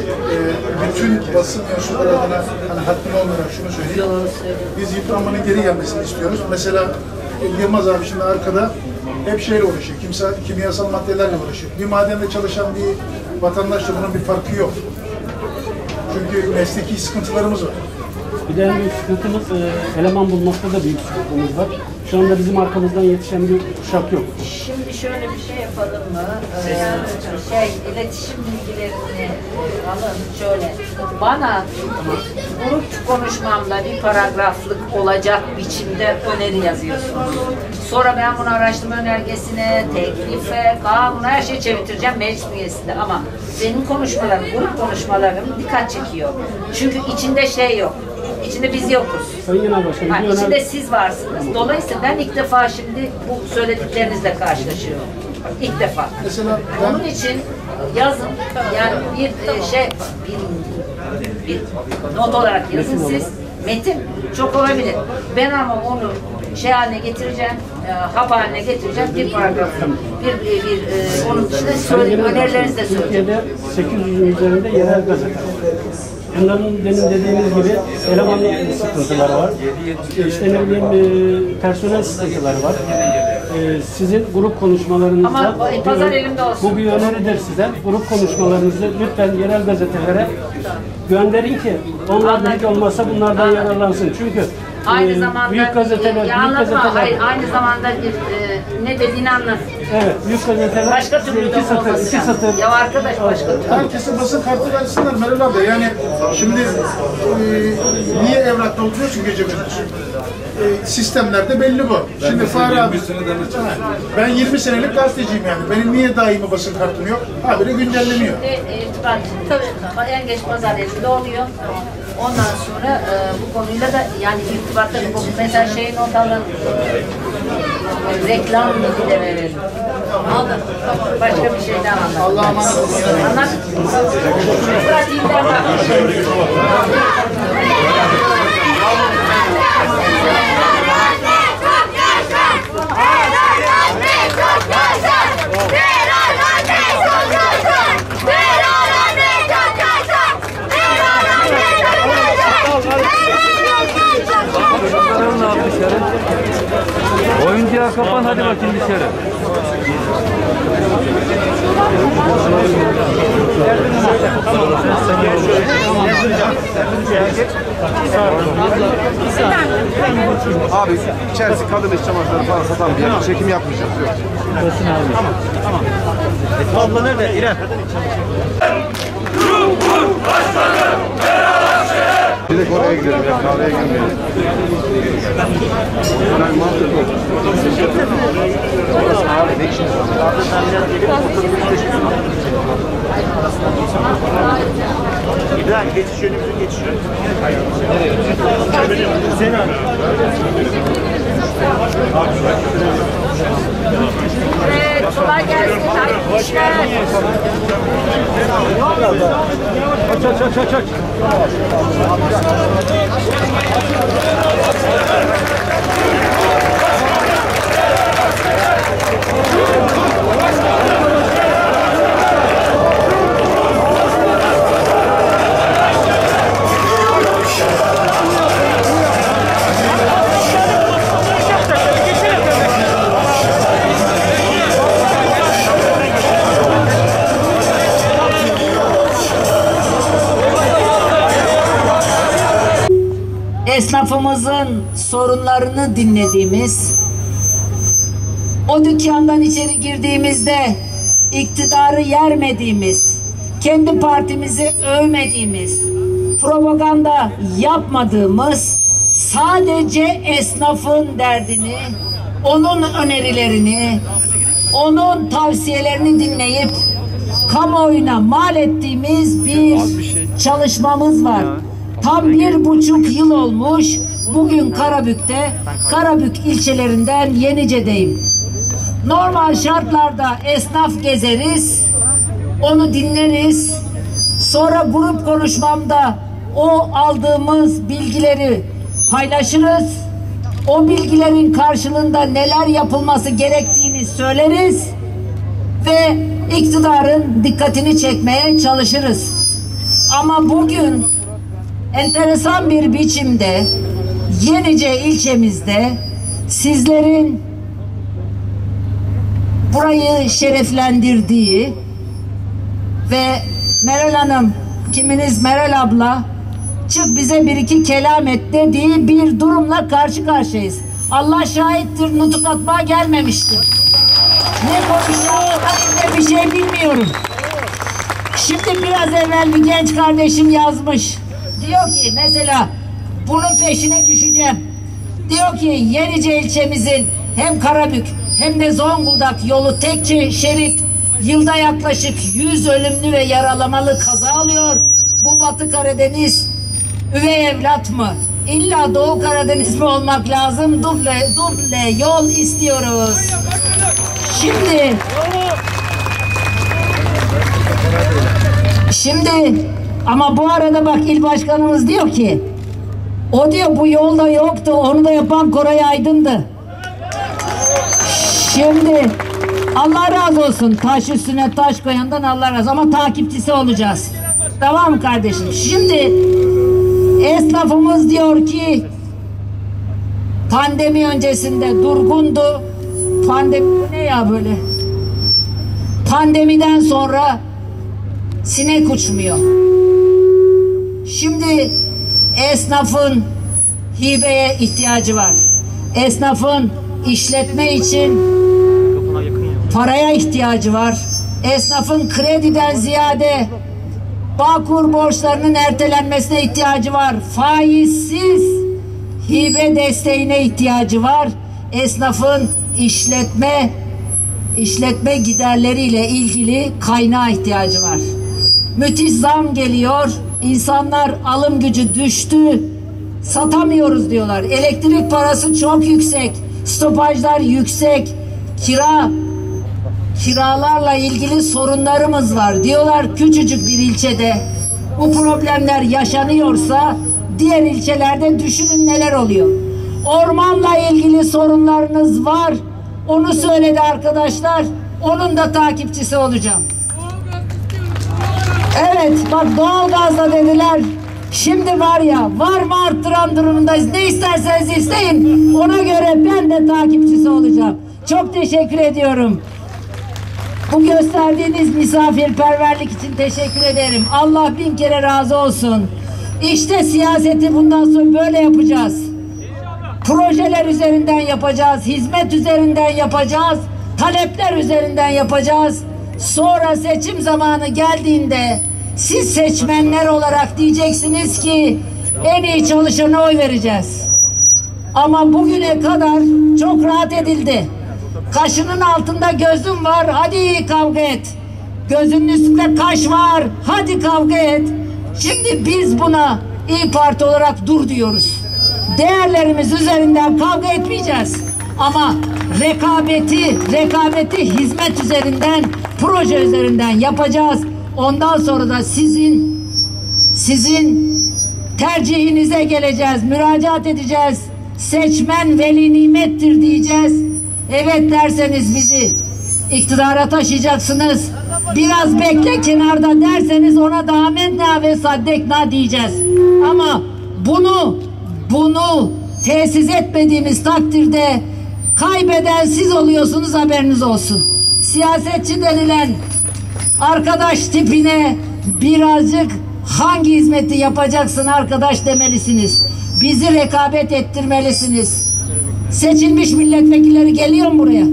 bütün basın mensupları adına hani hakkım olmayarak şunu söyleyeyim. Biz yıpranmanın geri gelmesini istiyoruz. Mesela Yılmaz abi şimdi arkada hep şeyle uğraşıyor. Kimyasal maddelerle uğraşıyor. Bir madende çalışan bir vatandaşla bunun bir farkı yok. Çünkü mesleki sıkıntılarımız var.
Bir de en büyük sıkıntımız eleman bulmakta da büyük sıkıntımız var. Şu anda bizim arkamızdan yetişen bir kuşak yok.
Şimdi şöyle bir şey yapalım mı? İletişim bilgilerini alın şöyle. Bana grup konuşmamda bir paragraflık olacak biçimde öneri yazıyorsunuz. Sonra ben bunu araştırma önergesine, teklife, kanuna her şeyi çevireceğim meclis üyesinde ama benim konuşmalarım, grup konuşmalarım dikkat çekiyor. Çünkü içinde şey yok. İçinde biz yokuz.
Sayın Genel Başkanım,
içinde siz varsınız. Dolayısıyla ben ilk defa şimdi bu söylediklerinizle karşılaşıyorum. İlk defa.
Mesela
onun için yazın. Yani bir not olarak yazın siz. Metin çok olabilir. Ben ama onu haline getireceğim, hap haline getireceğim, bir paragraf, onun dışında söyleyeyim, önerilerinizi de söyleyeceğim.
Türkiye'de 800'ün üzerinde yerel gazete. Bunların demin dediğiniz gibi eleman sıkıntıları var. İşte ne bileyim personel sıkıntıları var. Sizin grup konuşmalarınızda bu bir öneridir size. Grup konuşmalarınızı lütfen yerel gazetelere gönderin ki onlar da hiç olmazsa bunlardan yararlansın. Çünkü
Aynı zamanda
büyük gazeteler,
aynı zamanda ne dediğini anlat.
Evet, büyük gazeteler.
Başka türlü
iki satır.
Ya arkadaş başka türlü.
Herkese basın kartı versinler Meral abla. Yani şimdi niye evrakta oturuyorsun gece gündüz? Sistemlerde belli bu. Şimdi Fahri abi, ben 20 senelik gazeteciyim yani. Benim niye daimi basın kartım yok? Habire güncelleniyor.
Tabii en geç pazar elinde oluyor. Ondan sonra bu konuyla da yani irtibatta bu mesela şeyin odalı reklam bilgileri verelim. Aldım. Başka bir şey daha anlat.
Allah'a emanet olun.
Anlat. Pratiğinden bak.
Oyuncağı kapan, hadi bakayım dışarı.
Abi içerisi kadın iş çamaşırları falan satan bir yer. Çekim yapmayacağız. Yok.
Tamam. Abla nerede? İrem.
Direkt oraya gidelim ya, kahveye girmeyelim. Ben mantıklı. Abi ne işiniz var?
İbrahim geçiş yönümüzün geçiş yönü. Nereye? Hüseyin abi.
Evet, kolay gelsin. Hayırlı işler.
Aç.
Esnafımızın sorunlarını dinlediğimiz, o dükkandan içeri girdiğimizde iktidarı yermediğimiz, kendi partimizi övmediğimiz, propaganda yapmadığımız, sadece esnafın derdini, onun önerilerini, onun tavsiyelerini dinleyip kamuoyuna mal ettiğimiz bir çalışmamız var. Tam 1,5 yıl olmuş. Bugün Karabük'te, Karabük ilçelerinden Yenice'deyim. Normal şartlarda esnaf gezeriz, onu dinleriz. Sonra grup konuşmamda o aldığımız bilgileri paylaşırız. O bilgilerin karşılığında neler yapılması gerektiğini söyleriz ve iktidarın dikkatini çekmeye çalışırız. Ama bugün enteresan bir biçimde Yenice ilçemizde sizlerin burayı şereflendirdiği ve Meral Hanım, kiminiz Meral abla, çık bize bir iki kelam et dediği bir durumla karşı karşıyayız. Allah şahittir, nutuk atmaya gelmemiştir. Ne konuştuğunu bir şey bilmiyorum. Şimdi biraz evvel bir genç kardeşim yazmış. Diyor ki mesela bunun peşine düşeceğim. Diyor ki Yenice ilçemizin hem Karabük hem de Zonguldak yolu tek şerit, yılda yaklaşık 100 ölümlü ve yaralamalı kaza alıyor. Bu Batı Karadeniz üvey evlat mı? İlla Doğu Karadeniz mi olmak lazım? Duble yol istiyoruz. Şimdi ama bu arada bak il başkanımız diyor ki, o diyor bu yolda yoktu, onu da yapan Koray Aydın'dı. Şimdi Allah razı olsun, taş üstüne taş koyandan Allah razı olsun, ama takipçisi olacağız. Tamam mı kardeşim? Şimdi esnafımız diyor ki pandemi öncesinde durgundu. Pandemi bu ne ya böyle? Pandemiden sonra sinek uçmuyor. Şimdi esnafın hibeye ihtiyacı var. Esnafın işletme için paraya ihtiyacı var. Esnafın krediden ziyade Bağkur borçlarının ertelenmesine ihtiyacı var. Faizsiz hibe desteğine ihtiyacı var. Esnafın işletme giderleriyle ilgili kaynağa ihtiyacı var. Müthiş zam geliyor. İnsanlar alım gücü düştü. Satamıyoruz diyorlar. Elektrik parası çok yüksek. Stopajlar yüksek. Kiralarla ilgili sorunlarımız var diyorlar. Küçücük bir ilçede bu problemler yaşanıyorsa diğer ilçelerde düşünün neler oluyor. Ormanla ilgili sorunlarınız var. Onu söyledi arkadaşlar. Onun da takipçisi olacağım. Evet bak doğalgazla dediler. Şimdi var ya var mı arttıran durumundayız. Ne isterseniz isteyin. Ona göre ben de takipçisi olacağım. Çok teşekkür ediyorum. Bu gösterdiğiniz misafirperverlik için teşekkür ederim. Allah bin kere razı olsun. İşte siyaseti bundan sonra böyle yapacağız. Projeler üzerinden yapacağız. Hizmet üzerinden yapacağız. Talepler üzerinden yapacağız. Sonra seçim zamanı geldiğinde siz seçmenler olarak diyeceksiniz ki en iyi çalışana oy vereceğiz. Ama bugüne kadar çok rahat edildi. Kaşının altında gözüm var, hadi kavga et. Gözünün üstünde kaş var, hadi kavga et. Şimdi biz buna İYİ Parti olarak dur diyoruz. Değerlerimiz üzerinden kavga etmeyeceğiz. Ama rekabeti hizmet üzerinden, proje üzerinden yapacağız. Ondan sonra da sizin tercihinize geleceğiz, müracaat edeceğiz. Seçmen veli nimettir diyeceğiz. Evet derseniz bizi iktidara taşıyacaksınız. Biraz bekle kenarda derseniz ona da amenna ve saddekna diyeceğiz. Ama bunu tesis etmediğimiz takdirde kaybeden siz oluyorsunuz, haberiniz olsun. Siyasetçi denilen arkadaş tipine birazcık hangi hizmeti yapacaksın arkadaş demelisiniz. Bizi rekabet ettirmelisiniz. Seçilmiş milletvekilleri geliyor mu buraya?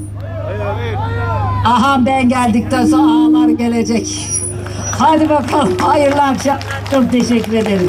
Aha ben geldikten sonra ağlar gelecek. Hadi bakalım hayırlı akşam. Çok teşekkür ederim.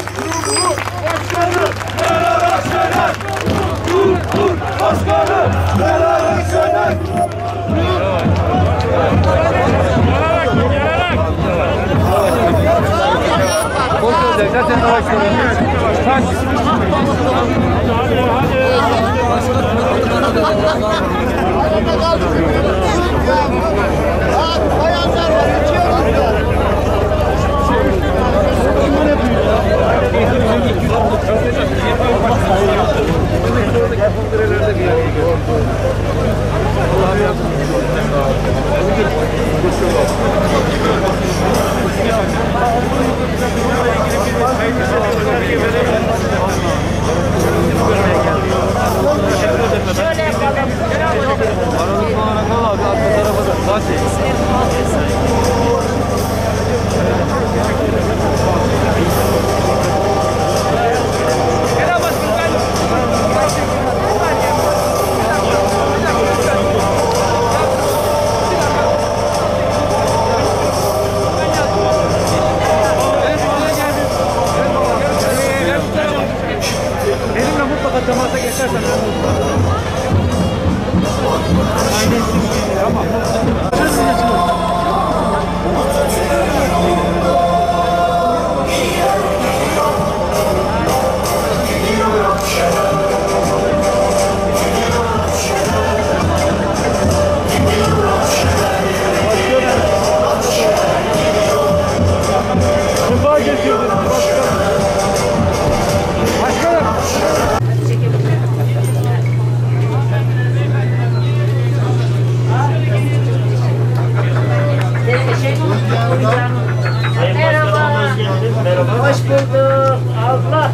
Merhaba. Hoş bulduk. Allah.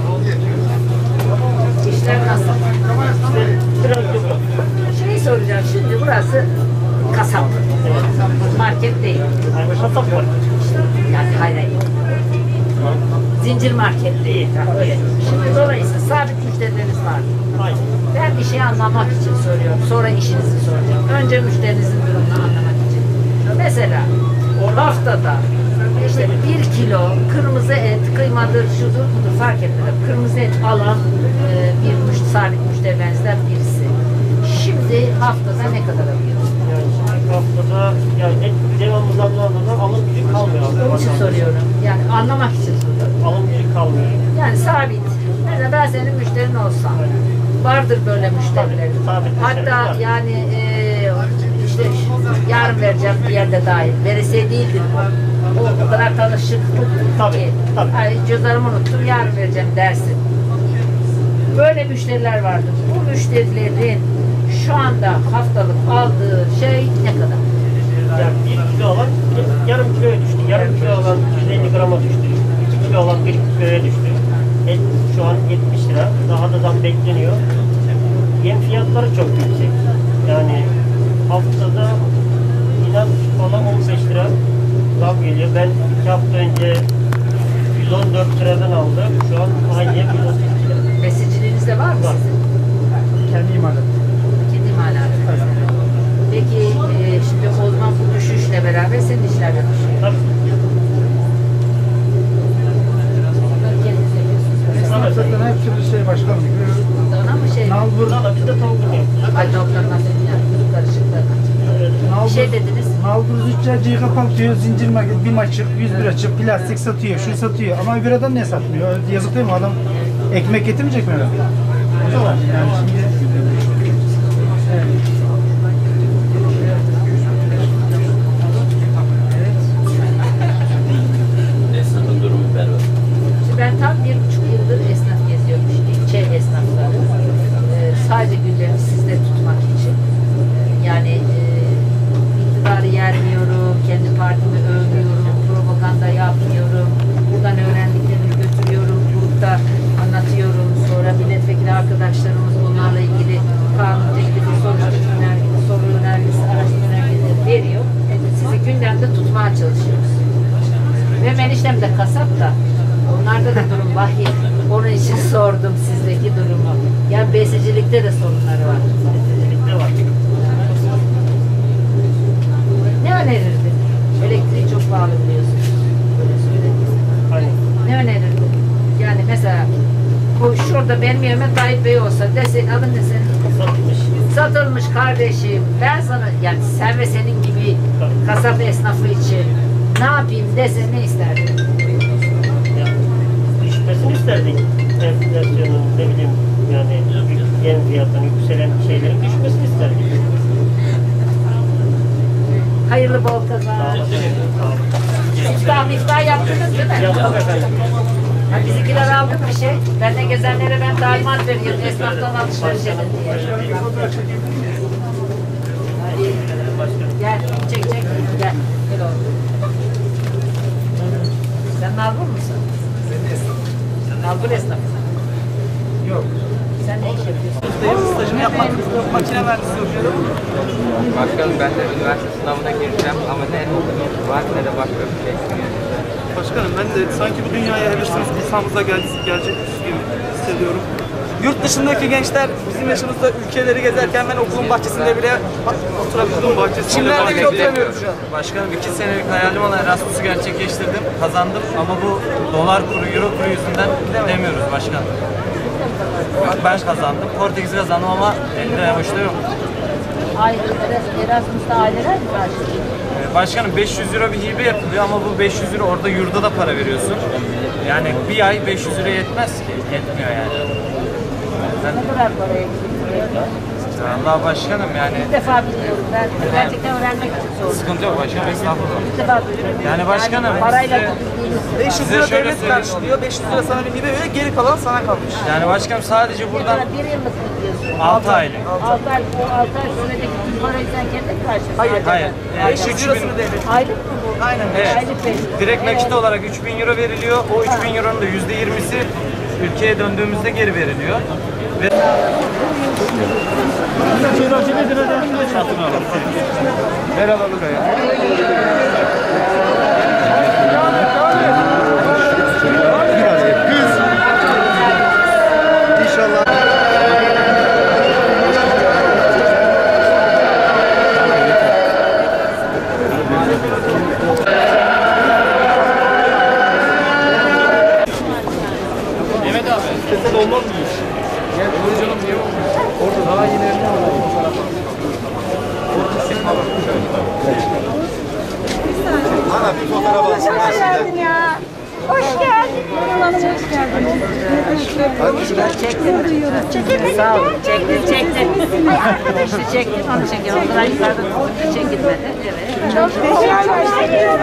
İşler nasıl? Şey soracağım şimdi, burası kasap. Market değil. Kasap var. Yani hayır.
zincir market değil. Öyle. Şimdi dolayısıyla sabit müşterileriniz var. Ben bir şey anlamak için soruyorum. Sonra işinizi soracağım. Önce müşterinizin durumunu anlamak için. Mesela haftada işte 1 kilo kırmızı et, kıymadır, şudur budur fark etmez. Kırmızı et alan bir sabit müşterilerinizden birisi. Şimdi haftada ne kadar alıyorsunuz?
Yani haftada yani et devamlı zamlarında alım gücü kalmıyor.
Onun için soruyorum. Yani anlamak için soruyorum.
Alım gücü kalmıyor.
Yani sabit. Mesela ben senin müşterin olsam, vardır böyle müşterilerin. Hatta yani işte yarın vereceğim bir yerde dahil. Verese değildir bu. O kadar tanışıklık ki. Yani cüzdanımı unuttum, yarın vereceğim dersin. Böyle müşteriler vardır. Bu müşterilerin şu anda haftalık aldığı şey ne kadar?
Yani 1 kilo alan yarım kiloya düştü. Yarım kilo alan 150 grama düştü. 2 kilo alan 1 kiloya düştü. Et şu an 70 lira. Daha da zam bekleniyor. Yem fiyatları çok yüksek. Yani haftada inan falan 15 lira zam geliyor. Ben 2 hafta önce 114 liradan aldım. Şu an aynı yem 130 lira.
Besiciliğiniz de var mı sizin?
Kendi imalat.
Kendi imalatı. Peki şimdi o zaman bu düşüşle beraber senin işler de düşüyor.
Tabii.
Zaten hep türlü şey başkanım.
Dana mı şey?
Nalbur.
Bizde tavuk yok.
Ay tavuklar nasıl karışıklar. Bir şey dediniz.
Nalbur züccacıyı kapatıyor, zincir market, bir maçık, 100 lira çık, plastik satıyor, şu satıyor. Ama öbür adam ne satmıyor? Yazık değil mi? Adam ekmek getirmeyecek mi? O zaman yani şimdi...
Esnafın durumu berbat.
Ben tam 1,5 yıldır esnaf geziyorum. İlçe esnafları. Sadece gündemi sizde tutmak için. Yani iktidarı yermiyorum, kendi partimi övmüyorum, propaganda yapmıyorum. Buradan öğrendiklerimi götürüyorum, grupta anlatıyorum. Sonra milletvekili arkadaşlarımız onlarla ilgili kanun teklifi, soru önergesi, araştırma önergeleri veriyor. Sizi gündemde tutmaya çalışıyoruz. Ve eniştem de kasap da. Onlarda da durum vahim. Onun için sordum sizdeki durumu. Ya besicilikte de sorunları var.
Besicilikte var.
Ne önerirdin? Elektriği çok pahalı biliyorsunuz. Böyle söyledim. Ne önerirdin? Yani mesela bu şurada benim yerime Tayyip Bey olsa desek adın ne senin?
Satılmış.
Satılmış kardeşim. Ben sana yani sen ve senin gibi kasap esnafı için ne yapayım dese ne isterdin?
Düşmesini isterdik. Enflasyonun ne bileyim yani yem fiyatının yükselen şeylerin düşmesini isterdik.
Hayırlı bol kazan. İftah yaptınız değil mi?
Yaptık efendim.
Ha, bizimkiler aldı bir şey. Ben de gezenlere ben talimat veriyorum. Esnaftan alışveriş edin diye. Gel, çek. Gel. Gel oğlum. Sen nalbur musun? Nalbur esnafı.
Yok.
Sen ne iş yapıyorsun?
Stajını yapmak, makine mühendisliği okuyorum.
Başkanım ben de üniversite sınavına gireceğim ama ne var ne de başka bir şey.
Başkanım ben de sanki bu dünyaya hevesimiz kursağımıza gelecek gibi hissediyorum. Yurt dışındaki gençler bizim yaşımızda ülkeleri gezerken ben okulun bahçesinde bile oturabildim. Çimlerde bile oturamıyorum şu an.
Başkanım 2 senelik hayalim olan Erasmus'u gerçekleştirdim, kazandım ama bu dolar kuru, euro kuru yüzünden demiyoruz başkanım. Ben kazandım, Portekiz kazandım ama 50 liraya boşta yok.
Erasmus'ta aileler mi karşılıyor?
Başkanım 500 euro bir hibe yapılıyor ama bu 500 euro orada yurda da para veriyorsun. Yani bir ay 500 euro yetmez ki, yetmiyor yani.
Ne kadar para ekliyor?
Allah başkanım yani.
İlk defa biliyorum ben. Gerçekten öğrenmek için sordum.
Sıkıntı yok başkanım, estağfurullah.
İlk defa duyuyorum.
Yani başkanım,
parayla
size-
500 lira devlet karşılıyor, 500 lira sana bir hibe veriyor, geri kalan sana kalmış.
Yani başkanım sadece buradan
1 yıllık mı diyorsun?
6 aylık.
6 ay, o 6 ay sonraki tüm parayı sen kendin mi karşılıyorsun?
Hayır.
500 lirasını devlet.
Aylık mı bu?
Aynen.
Evet.
Aylık 500.
Direkt nakit olarak 3000 euro veriliyor. O 3000 euronun da %20'si ülkeye döndüğümüzde geri veriliyor. Ve
Merhaba buraya. Biraz
istesen olmaz mı?
Gel canım niye olmuyor? Orada daha yine Ana bir fotoğraf alsın.
Hoş geldin ya. Hoş geldin. Hoş geldin.
Hadi şuraya
Çektim. Sağ ol. Çektim. Arkadaşı çektim. Onu çektim. Ondan yukarıda çekilmedi. Evet.
Çok teşekkür ederim.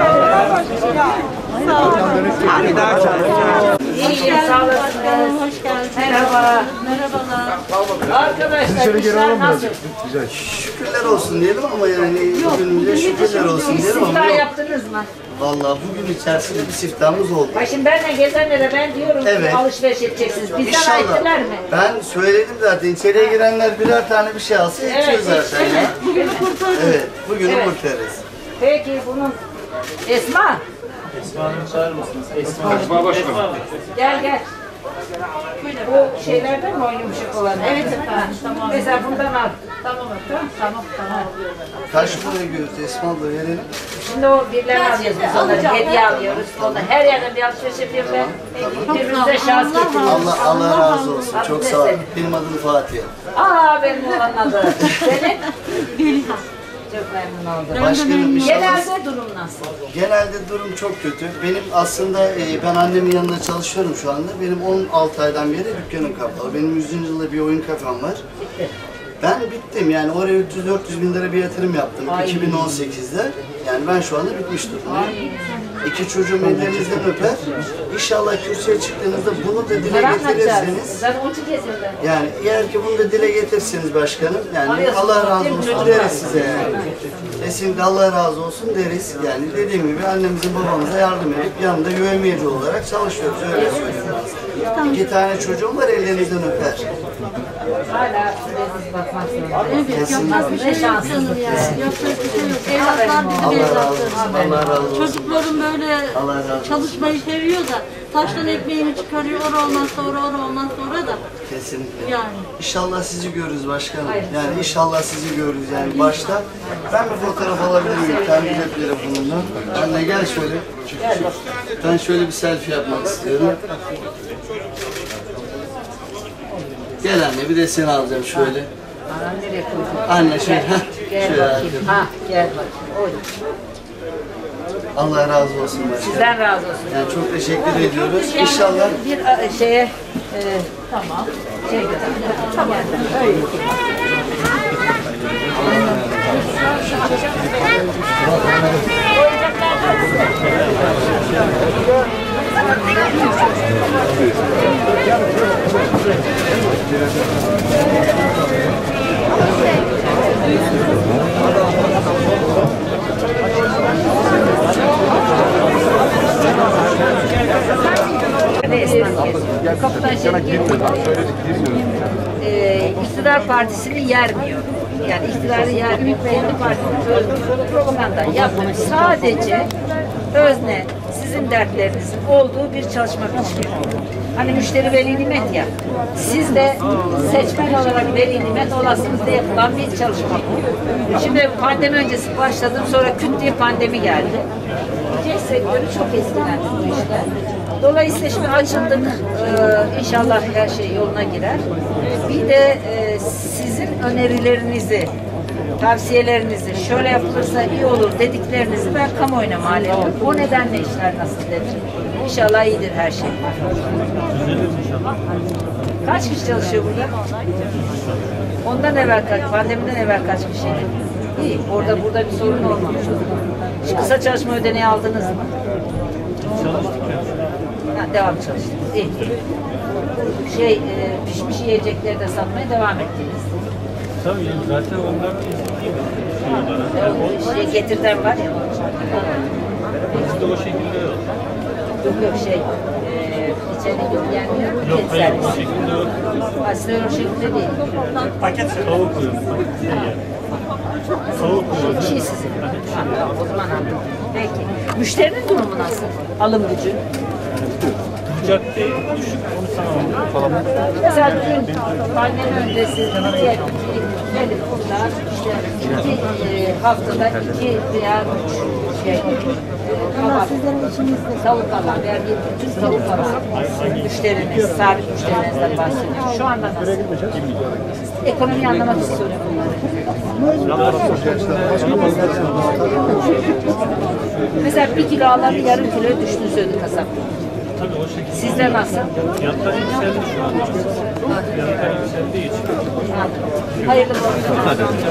Sağ olun.
bir daha çağırın.
İyi, sağ olasınız.
Hoş geldin.
Merhaba.
Merhabalar.
Arkadaşlar işler nasıl?
Güzel.
Şükürler olsun diyelim ama yani bugünümüzde şükürler olsun diyelim ama
İstihdar
yok.
yaptınız mı?
Vallahi bugün içerisinde bir siftahımız oldu.
Bak şimdi benle gezenlere ben diyorum
Evet.
ki alışveriş edeceksiniz. Bizden
İnşallah.
ayettiler mi?
Ben söyledim zaten içeriye girenler birer tane bir şey alsa yetiyor zaten ya.
Bugünü kurtarırız.
Evet, bugünü
Evet.
kurtarırız.
Peki bunun Esma.
Esma Hanım'ı çağırır mısınız?
Esma Başkanım.
Gel. Bu şeylerden mi o yumuşak olan? Evet efendim. Tamam. Mesela bundan al. Tamam.
Kaç paraya göğüs Esma abla verelim?
Şimdi o birilerini alıyoruz biz onları. Hediye alıyoruz. Onu her yerden bir alışveriş yapıyorum ben. Birbirimize şans getiriyoruz.
Allah razı olsun. Çok sağ ol. Benim adım Fatih.
Benim oğlanın adı. Senin? Çok memnun oldum.
Başkanım inşallah.
Genelde durum nasıl?
Genelde durum çok kötü. Benim aslında ben annemin yanında çalışıyorum şu anda. Benim 16 aydan beri dükkanım kapalı. Benim 100. yılda bir oyun kafem var. Ben bittim yani oraya 300-400 bin lira bir yatırım yaptım 2018'de. Yani ben şu anda bitmiş durumdayım. İki çocuğum ellerinizden öper. İnşallah kürsüye çıktığınızda bunu da dile getirirseniz. Yani eğer ki bunu da dile getirirseniz başkanım yani Allah razı olsun deriz size yani. Kesinlikle Allah razı olsun deriz. Yani dediğim gibi annemizin babamıza yardım edip yanında yövmiyeci olarak çalışıyoruz öyle söyleyeyim. 2 tane çocuğum var ellerinizden öper.
Hala siz bakmak zorunda.
Evet, yapmaz bir şey yok canım ya. Yapacak bir şey yok. Evlatlar bizim evlatlarımız.
Allah razı olsun.
Çocukların böyle çalışmayı seviyor da taştan ekmeğini çıkarıyor, or olmaz sonra da.
Kesinlikle.
Yani.
İnşallah sizi görürüz başkanım. Yani inşallah sizi görürüz yani başta. Ben bir fotoğraf alabilir miyim kendi cep telefonumdan? Anne gel şöyle. Ben şöyle bir selfie yapmak istiyorum. Gel anne bir de seni alacağım şöyle.
Nereye koydun?
Anne şöyle.
Gel
şöyle
bakayım. Gel bakayım. Oyun.
Allah razı olsun başkanım.
Sizden razı olsun.
Yani çok teşekkür ediyoruz. İnşallah.
Bir şeye tamam. Tamam. Öyle. İktidar partisini yermiyor. Yani iktidarı yermiyor. Kendi partisinin propaganda yapmıyor. Sadece özne sizin dertlerinizin olduğu bir çalışma biçimi. Hani müşteri veli nimet ya. Siz de seçmen olarak veli nimet olasınız diye yapılan bir çalışma bu. Şimdi pandemi öncesi başladım, sonra küt diye pandemi geldi. Ülke sektörü çok etkilendi bu işler. Dolayısıyla şimdi açıldık. İnşallah her şey yoluna girer. Bir de sizin önerilerinizi, tavsiyelerinizi, şöyle yapılırsa iyi olur dediklerinizi ben kamuoyuna mal ediyorum. O nedenle işler nasıl dedim. İnşallah iyidir her şey. Kaç kişi çalışıyor burada? Ondan evvel pandemiden evvel kaç kişiydi? İyi, burada bir sorun olmamış. Şu kısa çalışma ödeneği aldınız mı?
Çalıştık ya.
Devam çalıştınız. İyi. Pişmiş yiyecekleri de satmaya devam ettiniz.
Tabii zaten onlar
Getirden var ya.
bizde o şekilde yok.
Yok içeri gelmiyor.
Yok hayır o şekilde yok.
Aslında o şekilde değil.
Paket tavuk koyuyoruz. Tavuk koyuyoruz.
Şey sizin. Tamam, o zaman anladım. Peki. Müşterinin durumu nasıl? Alım gücü?
Cadde düşük. Onu sana alalım.
Mesela dün pandemi öncesi gelip bunlar işte 2 haftada 2 veya 3 Tavuk alan, verdiği bütün tavuk alan müşteriniz, sabit müşterinizden bahsediyorum. Şu anda nasıl? Ekonomiyi anlamak istiyorum. Mesela 1 kilo alan yarım kiloya düştüğünü söyledi kasap. Sizde nasıl?
Fiyatlar yükseldi şu an. Fiyatlar yükseldiği için.
Hayırlı olsun.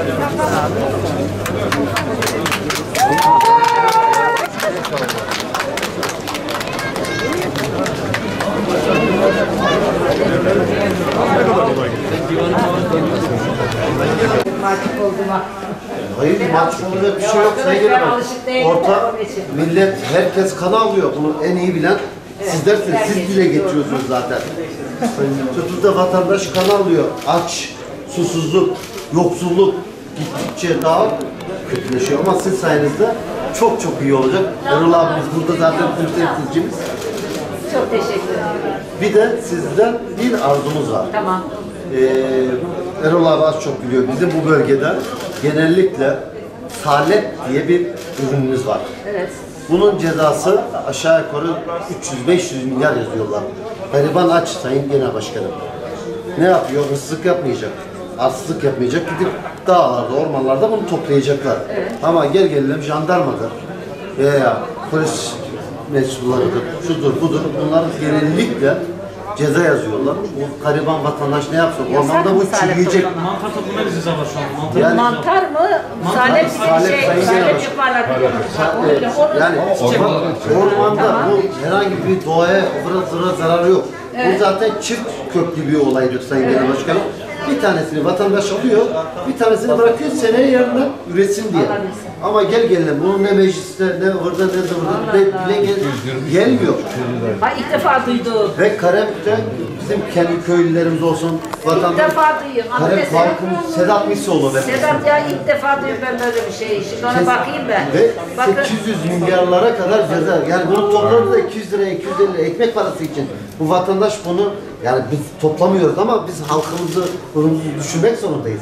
Hayır, mahcup olacak bir şey yok. Sayın Orta millet, herkes kanı alıyor. Bunu en iyi bilen sizlersiniz. Siz dile getiriyorsunuz zaten. Tutup da vatandaş kanı alıyor. Aç, susuzluk, yoksulluk gittikçe daha kötüleşiyor. Ama siz sayenizde çok çok iyi olacak. Erol abimiz burada zaten temsilcimiz.
Çok teşekkür ederim.
Bir de sizden bir arzumuz var.
Tamam.
Erol abi az çok biliyor. Bizim bu bölgede genellikle salep diye bir ürünümüz var.
Evet.
Bunun cezası aşağı yukarı 300-500 milyar yazıyorlar. Gariban aç Sayın Genel Başkanım. Ne yapıyor? Hırsızlık yapmayacak. Arsızlık yapmayacak. Gidip dağlarda, ormanlarda bunu toplayacaklar. Evet. Ama gelelim jandarmadır veya polis mensuplarıdır, şudur budur. Bunların genellikle ceza yazıyorlar. Bu gariban vatandaş ne yapsın? Ormanda bu çürüyecek.
Mantar toplama bir ceza var şu an.
Yani, mantar mı? Salep bir şey. Salep yaparlar.
Yani ormanda bu herhangi bir doğaya zararı yok. Evet. Bu zaten çift köklü bir olaydır Sayın Genel Başkanım. Bir tanesini vatandaş alıyor, bir tanesini bırakıyor seneye yarına üretsin diye. Ama gelelim bunun ne mecliste, ne orada, ne de burada bile gelmiyor.
Ha, ilk defa duydum.
Ve Karabük'te bizim kendi köylülerimiz olsun, vatandaş.
İlk defa duyuyorum.
Karabük halkımız Sedat Misoğlu.
Sedat ya ilk defa duyuyorum ben böyle bir şey. Şimdi ona bakayım ben.
Ve
bakın.
800 milyarlara kadar ceza. Yani bunu toplarız da 200 liraya, 250 liraya ekmek parası için. Bu vatandaş bunu, yani biz toplamıyoruz ama biz halkımızı, durumumuzu düşünmek zorundayız.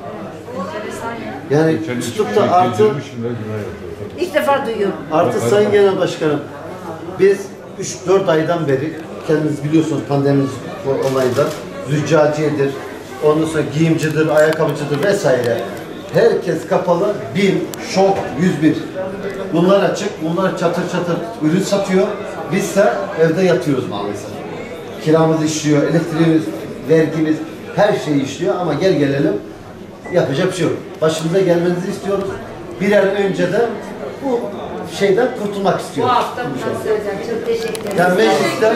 Yani tutup da artı
ilk defa duyuyorum.
Artı Sayın Genel Başkanım, biz 3-4 aydan beri kendiniz biliyorsunuz pandemimiz olayında züccaciyedir, ondan sonra giyimcidir, ayakkabıcıdır vesaire. Herkes kapalı. BİM, ŞOK, 101. Bunlar açık. Bunlar çatır çatır ürün satıyor. Bizse evde yatıyoruz maalesef. Kiramız işliyor, elektriğimiz, vergimiz, her şey işliyor ama gelelim yapacak bir şey yok. Başımıza gelmenizi istiyoruz. Bir an önce de bu şeyden kurtulmak istiyoruz.
Bu hafta bunu söyleyeceğim. Çok teşekkür ederim.
Yani meclisten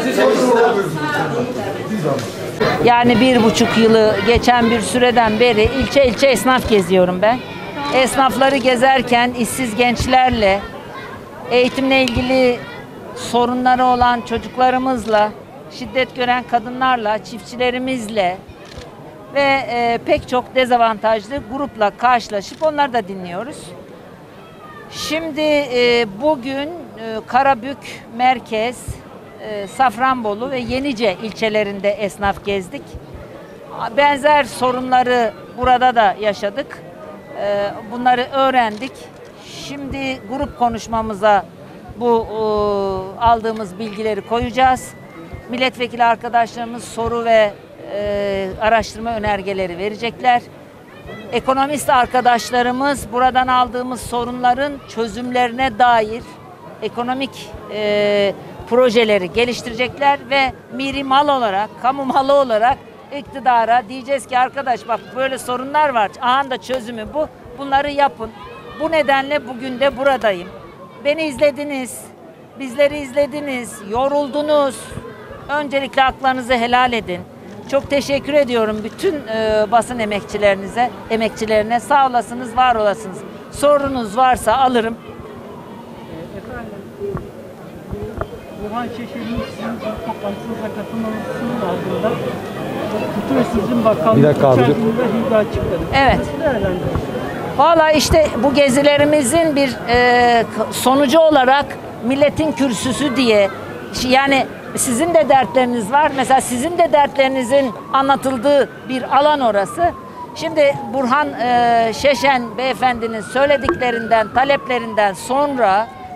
yani 1,5 yılı geçen bir süreden beri ilçe ilçe esnaf geziyorum ben. Esnafları gezerken işsiz gençlerle, eğitimle ilgili sorunları olan çocuklarımızla, şiddet gören kadınlarla, çiftçilerimizle ve pek çok dezavantajlı grupla karşılaşıp onları da dinliyoruz. Şimdi bugün Karabük, Merkez, Safranbolu ve Yenice ilçelerinde esnaf gezdik. Benzer sorunları burada da yaşadık. Bunları öğrendik. Şimdi grup konuşmamıza bu aldığımız bilgileri koyacağız. Milletvekili arkadaşlarımız soru ve araştırma önergeleri verecekler. Ekonomist arkadaşlarımız buradan aldığımız sorunların çözümlerine dair ekonomik projeleri geliştirecekler ve miri mal olarak, kamu malı olarak iktidara diyeceğiz ki arkadaş bak böyle sorunlar var. Aha da çözümü bu. Bunları yapın. Bu nedenle bugün de buradayım. Beni izlediniz. Bizleri izlediniz. Yoruldunuz. Öncelikle haklarınızı helal edin. Çok teşekkür ediyorum bütün basın emekçilerine. Sağ olasınız, var olasınız. Sorunuz varsa alırım.
Efendim, Burhan Çeşir'in sizin toplantınıza katılmasının ardından Kültür Turizm Bakanlığı içerisinde hizmet açıkladı.
Evet. Valla işte bu gezilerimizin bir sonucu olarak milletin kürsüsü diye, yani sizin de dertleriniz var. Mesela sizin de dertlerinizin anlatıldığı bir alan orası. Şimdi Burhan Şeşen beyefendinin söylediklerinden, taleplerinden sonra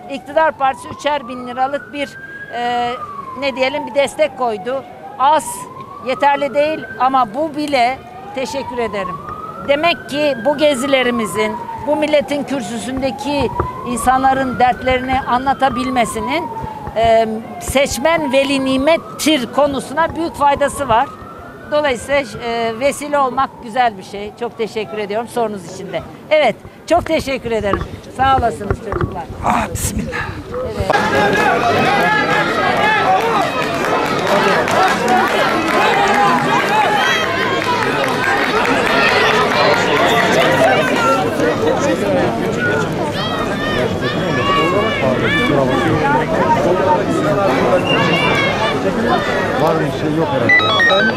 İktidar Partisi 3'er bin liralık bir ne diyelim bir destek koydu. Az, yeterli değil ama bu bile teşekkür ederim. Demek ki bu gezilerimizin, bu milletin kürsüsündeki insanların dertlerini anlatabilmesinin seçmen veli nimettir konusuna büyük faydası var. Dolayısıyla vesile olmak güzel bir şey. Çok teşekkür ediyorum sorunuz için de. Evet, çok teşekkür ederim. Sağ olasınız çocuklar.
Bismillah.
Evet.
Var bir şey yok herhalde.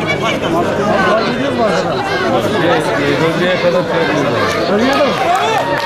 Gözlüğe kadar